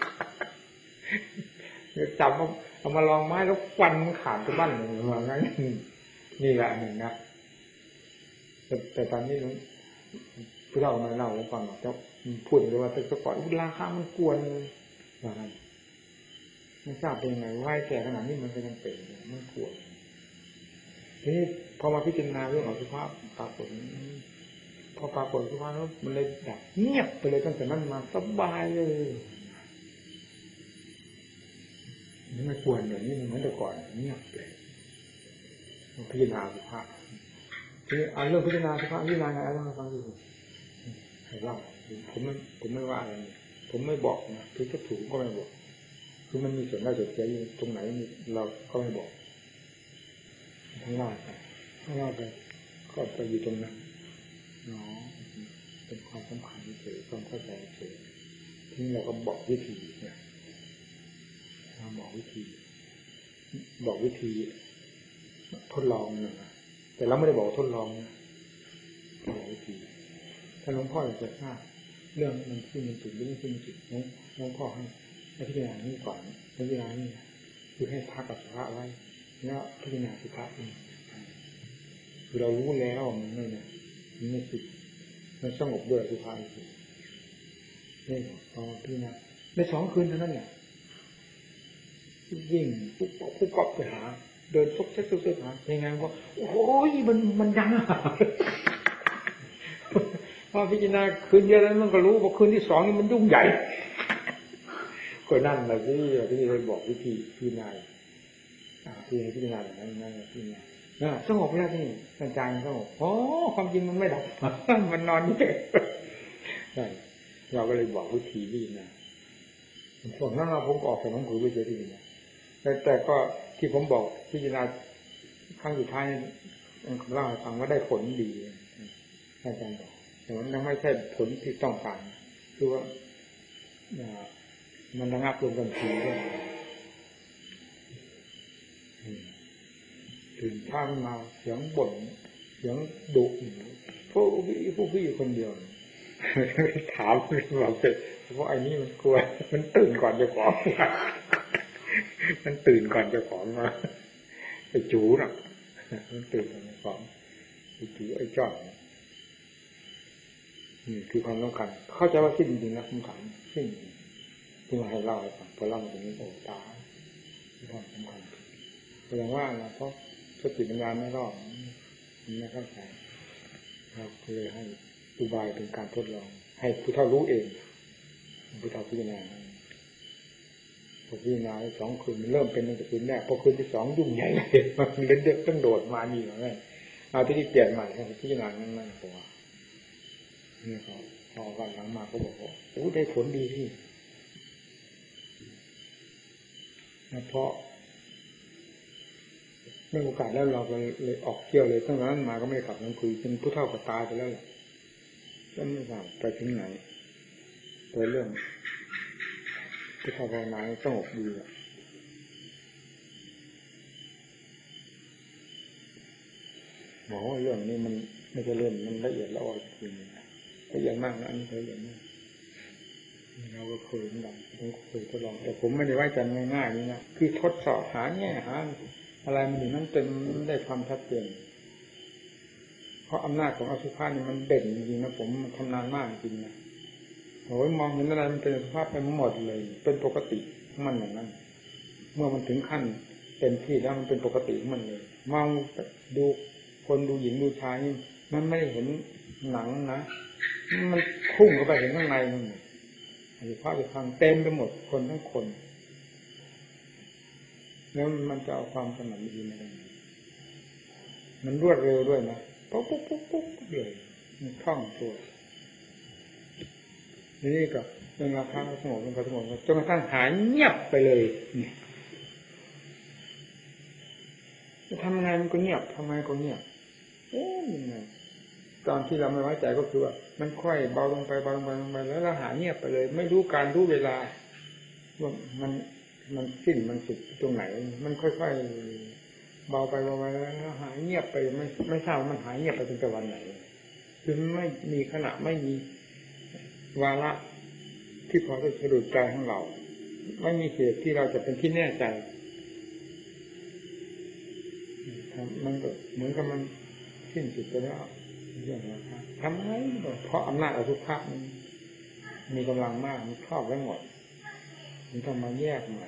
Speaker 1: จับเอามาลองไม้แล้วฟันมันขาดสะบั้นอย่างนั้นนี่แหละหนึ่งนะแต่ตอนนี้ผู้เล่ามาเล่าให้ฟังเจ้าพูดเลยว่าแต่ก่อนราคามันกวนเลยว่าไงไม่ทราบเป็นยังไงว่าแก่ขนาดนี้มันก็ยังเป็นมันกวนทีนี้พอมาพิจารณาเรื่องของสุภาพปรากฏพอปรากฏสุภาพแล้วมันเลยแบบเงียบไปเลยตั้งแต่นั้นมาสบายเลยไม่ควรอย่างนี้เหมือนแต่ก่อนเงียบเลยพิจารณาสุภาพทีนี้เรื่องพิจารณาสุภาพพิจารณาอะไรต้องฟังดูให้เล่าผมไม่ว่าอะไรผมไม่บอกนะคือถ้าถูกก็ไม่บอกคือมันมีส่วนได้ส่วนเสียอยู่ตรงไหนเราก็ไม่บอกทั้งเล่าไปก็ไปอยู่ตรงนั้นเนาะเป็นความสำคัญเฉยความเข้าใจเฉยทีนี้เราก็บอกวิธีเนี่ยบอกวิธีทดลองนะแต่เราไม่ได้บอกทดลองนะบอกวิธีถ้าหลวงพ่ออยากจะทราบเรื่องมันขึ้นมันจุดหรือไม่ขึ้นจุดหลวงพ่อให้พิจารณานี้ก่อนพิจารณานี้คือให้พักกับสุภาพไว้แล้วพิจารณาสุภาพนี้คือเรารู้แล้วมันไม่สุดมันสงบด้วยสุภาพสุดนี่พอพิจารณาใน2 คืนเท่านั้นแหละวิ่งปุ๊บไปหาเดินซกเซ็กหายังไงว่าโอ้ยมันดังพอพิจารณาคืนเดียวแล้วมันก็รู้ว่าคืนที่2นี่มันยุ่งใหญ่ก็นั่นแหละที่เคยบอกวิธีพิจารณาที่ให้พิจารณาแบบนั้นที่นี่สงบแล้วที่อาจารย์สงบอ๋อความจริงมันไม่ดับมันนอนนี่ใช่เราก็เลยบอกวิธีพิจารณาส่วนนั้นเราผมออกจากหนังสือไปเจอที่นี่แต่ก็ที่ผมบอกพิจารณาครั้งสุดท้ายเล่าให้ฟังว่าได้ผลดีอาจารย์บอกแต่มันยังไม่ใช่ผลที่ต้องการคือว่ามันระงับลงทันทีด้วยถึงท่านมาเสียงบ่นเสียงดุผู้พี่คนเดียวถามว่าเป็นเพราะไอ้นี่มันกลัวมันตื่นก่อนเจ้าของมันตื่นก่อนเจ้าของมาไอ้จูน่ะมันตื่นก่อนเจ้าของไอ้จูไอ้จ้อยนี่คือความสำคัญเข้าใจว่าสิ้นจริงนะสำคัญสิ้นที่มาให้เล่าให้ฟังพอเล่ามาตรงนี้โอ้ตาที่ความสำคัญแสดงว่าเราเพราะสติปัญญาไม่รอบไม่เข้าใจเราเลยให้อุบายเป็นการทดลองให้ผู้เฒ่ารู้เองผู้เฒ่าพิจารณาพอพิจารณา2 คืนมันเริ่มเป็นตั้งแต่คืนแรกพอคืนที่2ยุ่งใหญ่เลยมันเล่นเด็กต้องโดดมานี่เหรอไงเอาที่เปลี่ยนใหม่ให้พิจารณานั่นตัวนี่เขาพอวันหลังมาก็บอกว่าโอ้ได้ผลดีที่เพราะเมื่อโอกาสแล้วเราก็เลยออกเที่ยวเลยตั้งแต่นั้นมาก็ไม่กลับนั่งคุยจนผู้เฒ่าก็ตายไปแล้วก็ไม่ทราบไปถึงไหนโดยเรื่องผู้เฒ่าภาวนาสงบดีบอกว่าเรื่องนี้มันไม่ใช่เรื่องมันละเอียดละออจริงละเอียดมากนะอันนี้ละเอียดมากเราก็เคยเหมือนกันผมเคยทดลองแต่ผมไม่ได้ไว้ใจง่ายๆนี่นะคือทดสอบหาแง่หาอะไรมันอยู่นั่นเต็มได้ความชัดเจนเพราะอำนาจของอสุภะนี่มันเด่นจริงๆนะผมทำนานมากจริงนะโอ้ยมองเห็นอะไรมันเป็นอสุภะไปหมดเลยเป็นปกติของมันอย่างนั้นเมื่อมันถึงขั้นเต็มที่แล้วมันเป็นปกติของมันเลยมองดูคนดูหญิงดูชายนี่มันไม่ได้เห็นหนังนะมันพุ่งเข้าไปเห็นข้างในมันอสุภะอยู่ข้างเต็มไปหมดคนทั้งคนแล้วมันจะเอาความสนั่นดีมาได้มันรวดเร็วด้วยนะปุ๊บปุ๊บปุ๊บปุ๊บเลยมันคล่องตัวนี่ก็เป็นราคาสงบมันก็สงบจนกระทั่งหายเงียบไปเลยเนี่ยจะทำไงมันก็เงียบทำไมก็เงียบยังไงตอนที่เราไม่ไว้ใจก็คือว่ามันค่อยเบาลงไปเบาลงไปลงไปแล้วเราหายเงียบไปเลยไม่รู้การรู้เวลาว่ามันสิ้นมันสุดตรงไหนมันค่อยๆเบาไปเบาไปแล้วหายเงียบไปไม่ทราบมันหายเงียบไปตั้งแต่วันไหนคือไม่มีขณะไม่มีวาระที่พอจะสะดุดใจของเราไม่มีเหตุที่เราจะเป็นที่แน่ใจมันก็เหมือนกับมันสิ้นสุดไปแล้วเรื่องนะครับทำไมเพราะอำนาจอสุภะมันมีกำลังมากมันครอบไว้หมดมันต้องมาแยกใหม่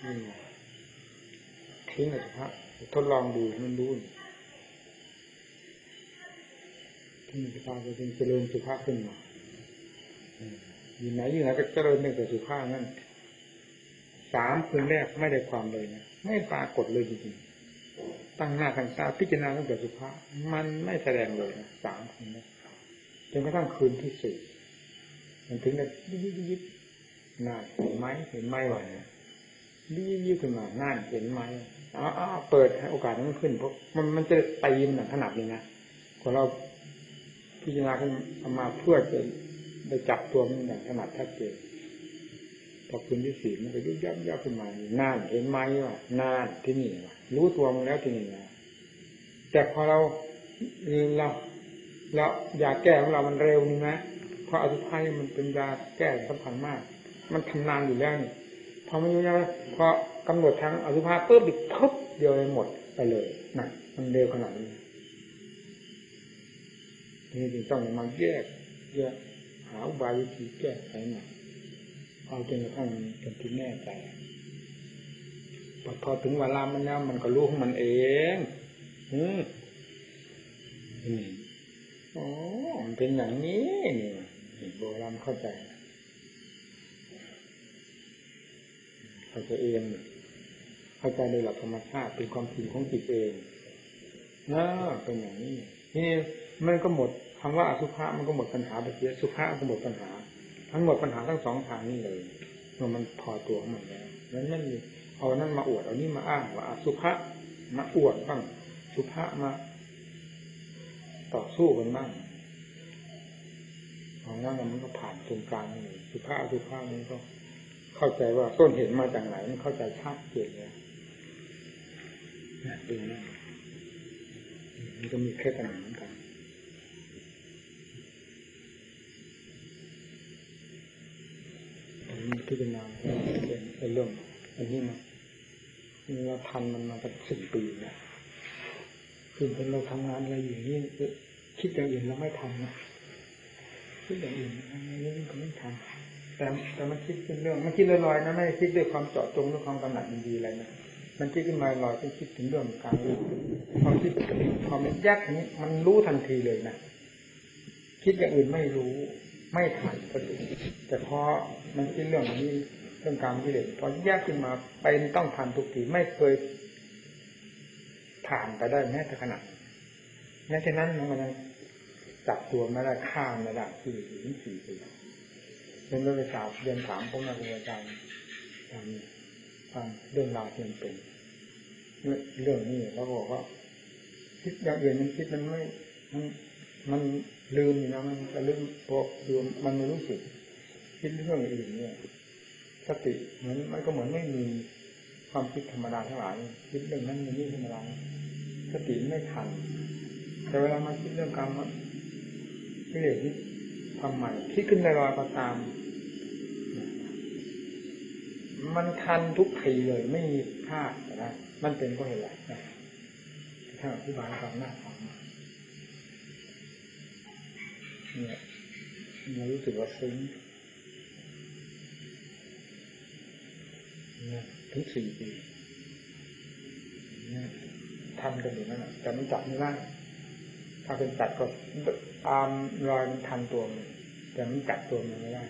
Speaker 1: ทิ้งอสุภะทดลองดูมันรู้ที่มีตาจะเป็นเจริญสุภาพขึ้นมาอยู่ไหนก็เจริญหนึ่งแต่สุภาพนั่น3 คืนแรกไม่ได้ความเลยนะไม่ปรากฏเลยจริงๆตั้งหน้าตั้งตาพิจารณาตั้งแต่สุภาพมันไม่แสดงเลยนะ3 คืนนะจนกระทั่งคืนที่4มันถึงได้ยิบน่าเห็นไหมวะเนี่ยยิบขึ้นมาน่าเห็นไหมเปิดให้โอกาสมันขึ้นเพราะมันจะตีมขนาดนี้นะพอเราพิจารณาขึ้นมาเพื่อจะได้จับตัวมันอย่างขนาดชัดเจนพอคืนที่4มันก็ยุบยับขึ้นมาน่าเห็นไหมวะน่าที่นี่วะรู้ตัวมันแล้วที่นี่นะแต่พอเรายาแก้ของเรามันเร็วนี่นะเพราะอสุภะมันเป็นยาแก้สำคัญมากมันทำนานอยู่แล้วนี่พอไม่รู้นะพอกำหนดทั้งอสุภะปุ๊บอีกทุบเดียวเลยหมดไปเลยนะมันเร็วขนาดนี้นี่จึงต้องมาแยกหาอุบายวิธีแก้ไขใหม่เอาจนกระทั่งเป็นที่แน่ใจพอถึงเวลามันแล้วมันก็รู้ของมันเองอ๋อมันเป็นอย่างนี้นี่โบราณเข้าใจเองเข้าใจโดยหลักธรรมชาติเป็นความจริงของจิตเองเป็นอย่างนี้นี่มันก็หมดคำว่าอสุภะมันก็หมดปัญหาไปเสียสุภะก็หมดปัญหาทั้งหมดปัญหาทั้ง2 ทางนี้เลยเมื่อมันพอตัวของมันแล้วนั้นไม่มีเอานั่นมาอวดเอานี่มาอ้างว่าอสุภะมาอวดบ้างสุภะมาต่อสู้กันบ้างของนั้นมันก็ผ่านตรงกลางเลยสุภาพอสุภาพนี้ก็เข้าใจว่าต้นเหตุมาจากไหนมันเข้าใจชัดเจนเลยตรงนี้มันก็มีแค่ขนาดเหมือนกันพิจารณาเป็นเรื่องอันนี้นะเราทำมันมาตั้ง10 ปีแล้วคือเป็นเราทำงานอะไรอย่างนี้คิดอย่างอื่นเราไม่ทำนะคิดอย่างอื่นนี่ก็ไม่ทำแต่มันคิดเป็นเรื่องมันคิดลอยๆนะไม่คิดด้วยความเจาะจงด้วยความกำหนัดมันดีอะไรนะมันคิดขึ้นมาลอยๆคิดถึงเรื่องการรู้ความคิดความแยกนี้มันรู้ทันทีเลยนะคิดอย่างอื่นไม่รู้ไม่ทันก็ดูแต่พอมันคิดเรื่องนี้เรื่องการกิเลสพอแยกขึ้นมาเป็นต้องทันทุกทีไม่เคยผ่านไปได้แม้แต่ขนาดแม้ฉะนั้นมันจับตัวไม่ได้ข้ามไม่ได้4 ปีเป็นเรื่องไปเรียนถามพวกนักเรียนอาจารย์ฟังเรื่องราวที่เป็นเรื่องนี้แล้วบอกว่าคิดอย่างอื่นมันคิดมันลืมนะมันระลึกพวกลืมมันไม่รู้สึกคิดเรื่องอื่นเนี่ยสติเหมือนมันก็เหมือนไม่มีความคิดธรรมดาทั้งหลายคิดเรื่องนั้นเรื่องนี้ธรรมดาสติไม่ทันแต่เวลามาคิดเรื่องกรรมกิเลสที่ทำใหม่คิดขึ้นลอยๆก็ตามมันทันทุกทีเลยไม่มีพลาดนะมันเป็นก็เห็นแหละถ้าอธิบายความหน้าฟังเนี่ยเรารู้สึกว่าซึ้งเนี่ยถึง4 ปีเนี่ยทำกันอยู่นั่นแหละแต่มันจับไม่ได้ถ้าเป็นจัดก็ตามรอยมันทันตัวมันแต่มันจับตัวมันไม่ได้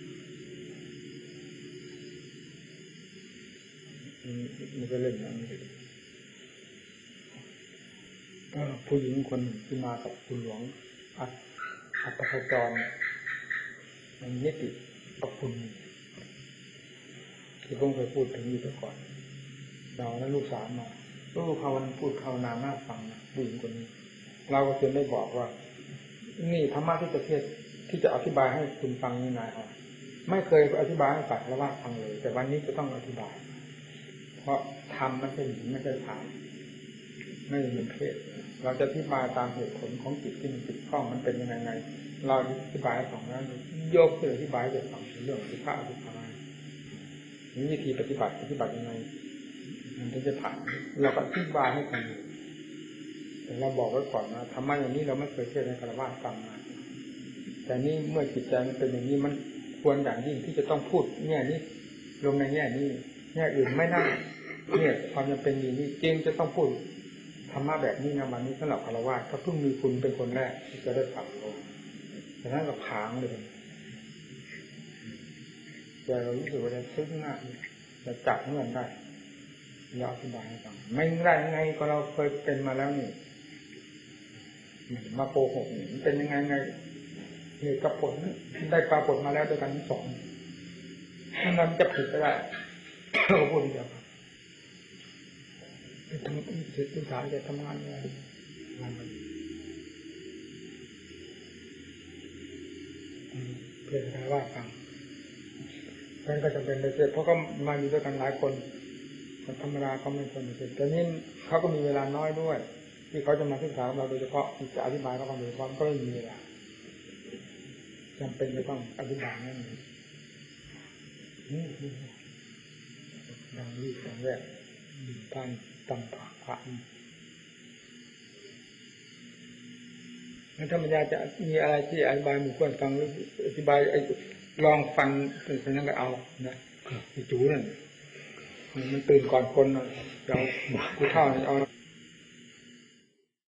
Speaker 1: มันก็เล่นอย่างนี้ผู้หญิงคนที่มากับคุณหลวงอัตภจรมันนิติกับคุณที่ผมเคยพูดถึงอยู่ก่อนเราแล้วลูกสาวมาลูกภาวนาพูดภาวนาหน้าฟังนะผู้หญิงคนนี้เราก็ควรได้บอกว่านี่ธรรมะที่จะเทศที่จะอธิบายให้คุณฟังนี่นายไม่เคยอธิบายให้ฝ่ายละว่าฟังเลยแต่วันนี้จะต้องอธิบายเพราะธรรมมันเป็นหญิงไม่ใช่ชายไม่เป็นเพศเราจะอธิบายตามเหตุผลของจิตที่มันติดข้องมันเป็นยังไงเราอธิบายให้ฟังแล้วยกเพื่ออธิบายให้ฟังเรื่องที่พระอธิบายวิธีปฏิบัติยังไงมันจะผ่านเราก็อธิบายให้ฟังแต่เราบอกไว้ก่อนนะธรรมะอย่างนี้เราไม่เคยเชื่อในคารวะฟังมาแต่นี่เมื่อจิตใจมันเป็นอย่างนี้มันควรอย่างยิ่งที่จะต้องพูดแง่นี้ลงในแง่นี้แง่อื่นไม่น่าเนี่ยความจำเป็นนี้จริงจะต้องพูดธรรมะแบบนี้นะวันนี้สำหรับคารวะถ้าเพิ่งมีคุณเป็นคนแรกที่จะได้ฟังลงแต่นั้นก็ผางเลยแต่เรารู้สึกว่าจะซึ้งมากจะจับเงื่อนได้เราอธิบายให้ฟังไม่ได้ยังไงก็เราเคยเป็นมาแล้วนี่มาโกหกนี่เป็นยังไงเหตุกับผลได้ปรากฏมาแล้วด้วยกันทั้งสองนั้นจะผิดไปได้เราพูดเดียวทำศึกษาจะทำงานอะไรงานมันเพื่อจะว่าฟังเพราะนั้นก็จำเป็นเลยเพราะก็มาอยู่ด้วยกันหลายคนธรรมดาเขาไม่ควรจะแต่นี่เขาก็มีเวลาน้อยด้วยที่เขาจะมาศึกษาเราโดยเฉพาะจะอธิบายเขาความโดยเฉพาะก็ไม่มีเวลาจำเป็นจะต้องอธิบายนั่นดังนี้ดังแรกท่านตำผักพระถ้ามันจะมีอะไรที่อธิบายมีควรฟังหรืออธิบายลองฟังเป็นนั้นก็เอานะจูนั่นมันตื่นก่อนคนเรากูเท่าเอา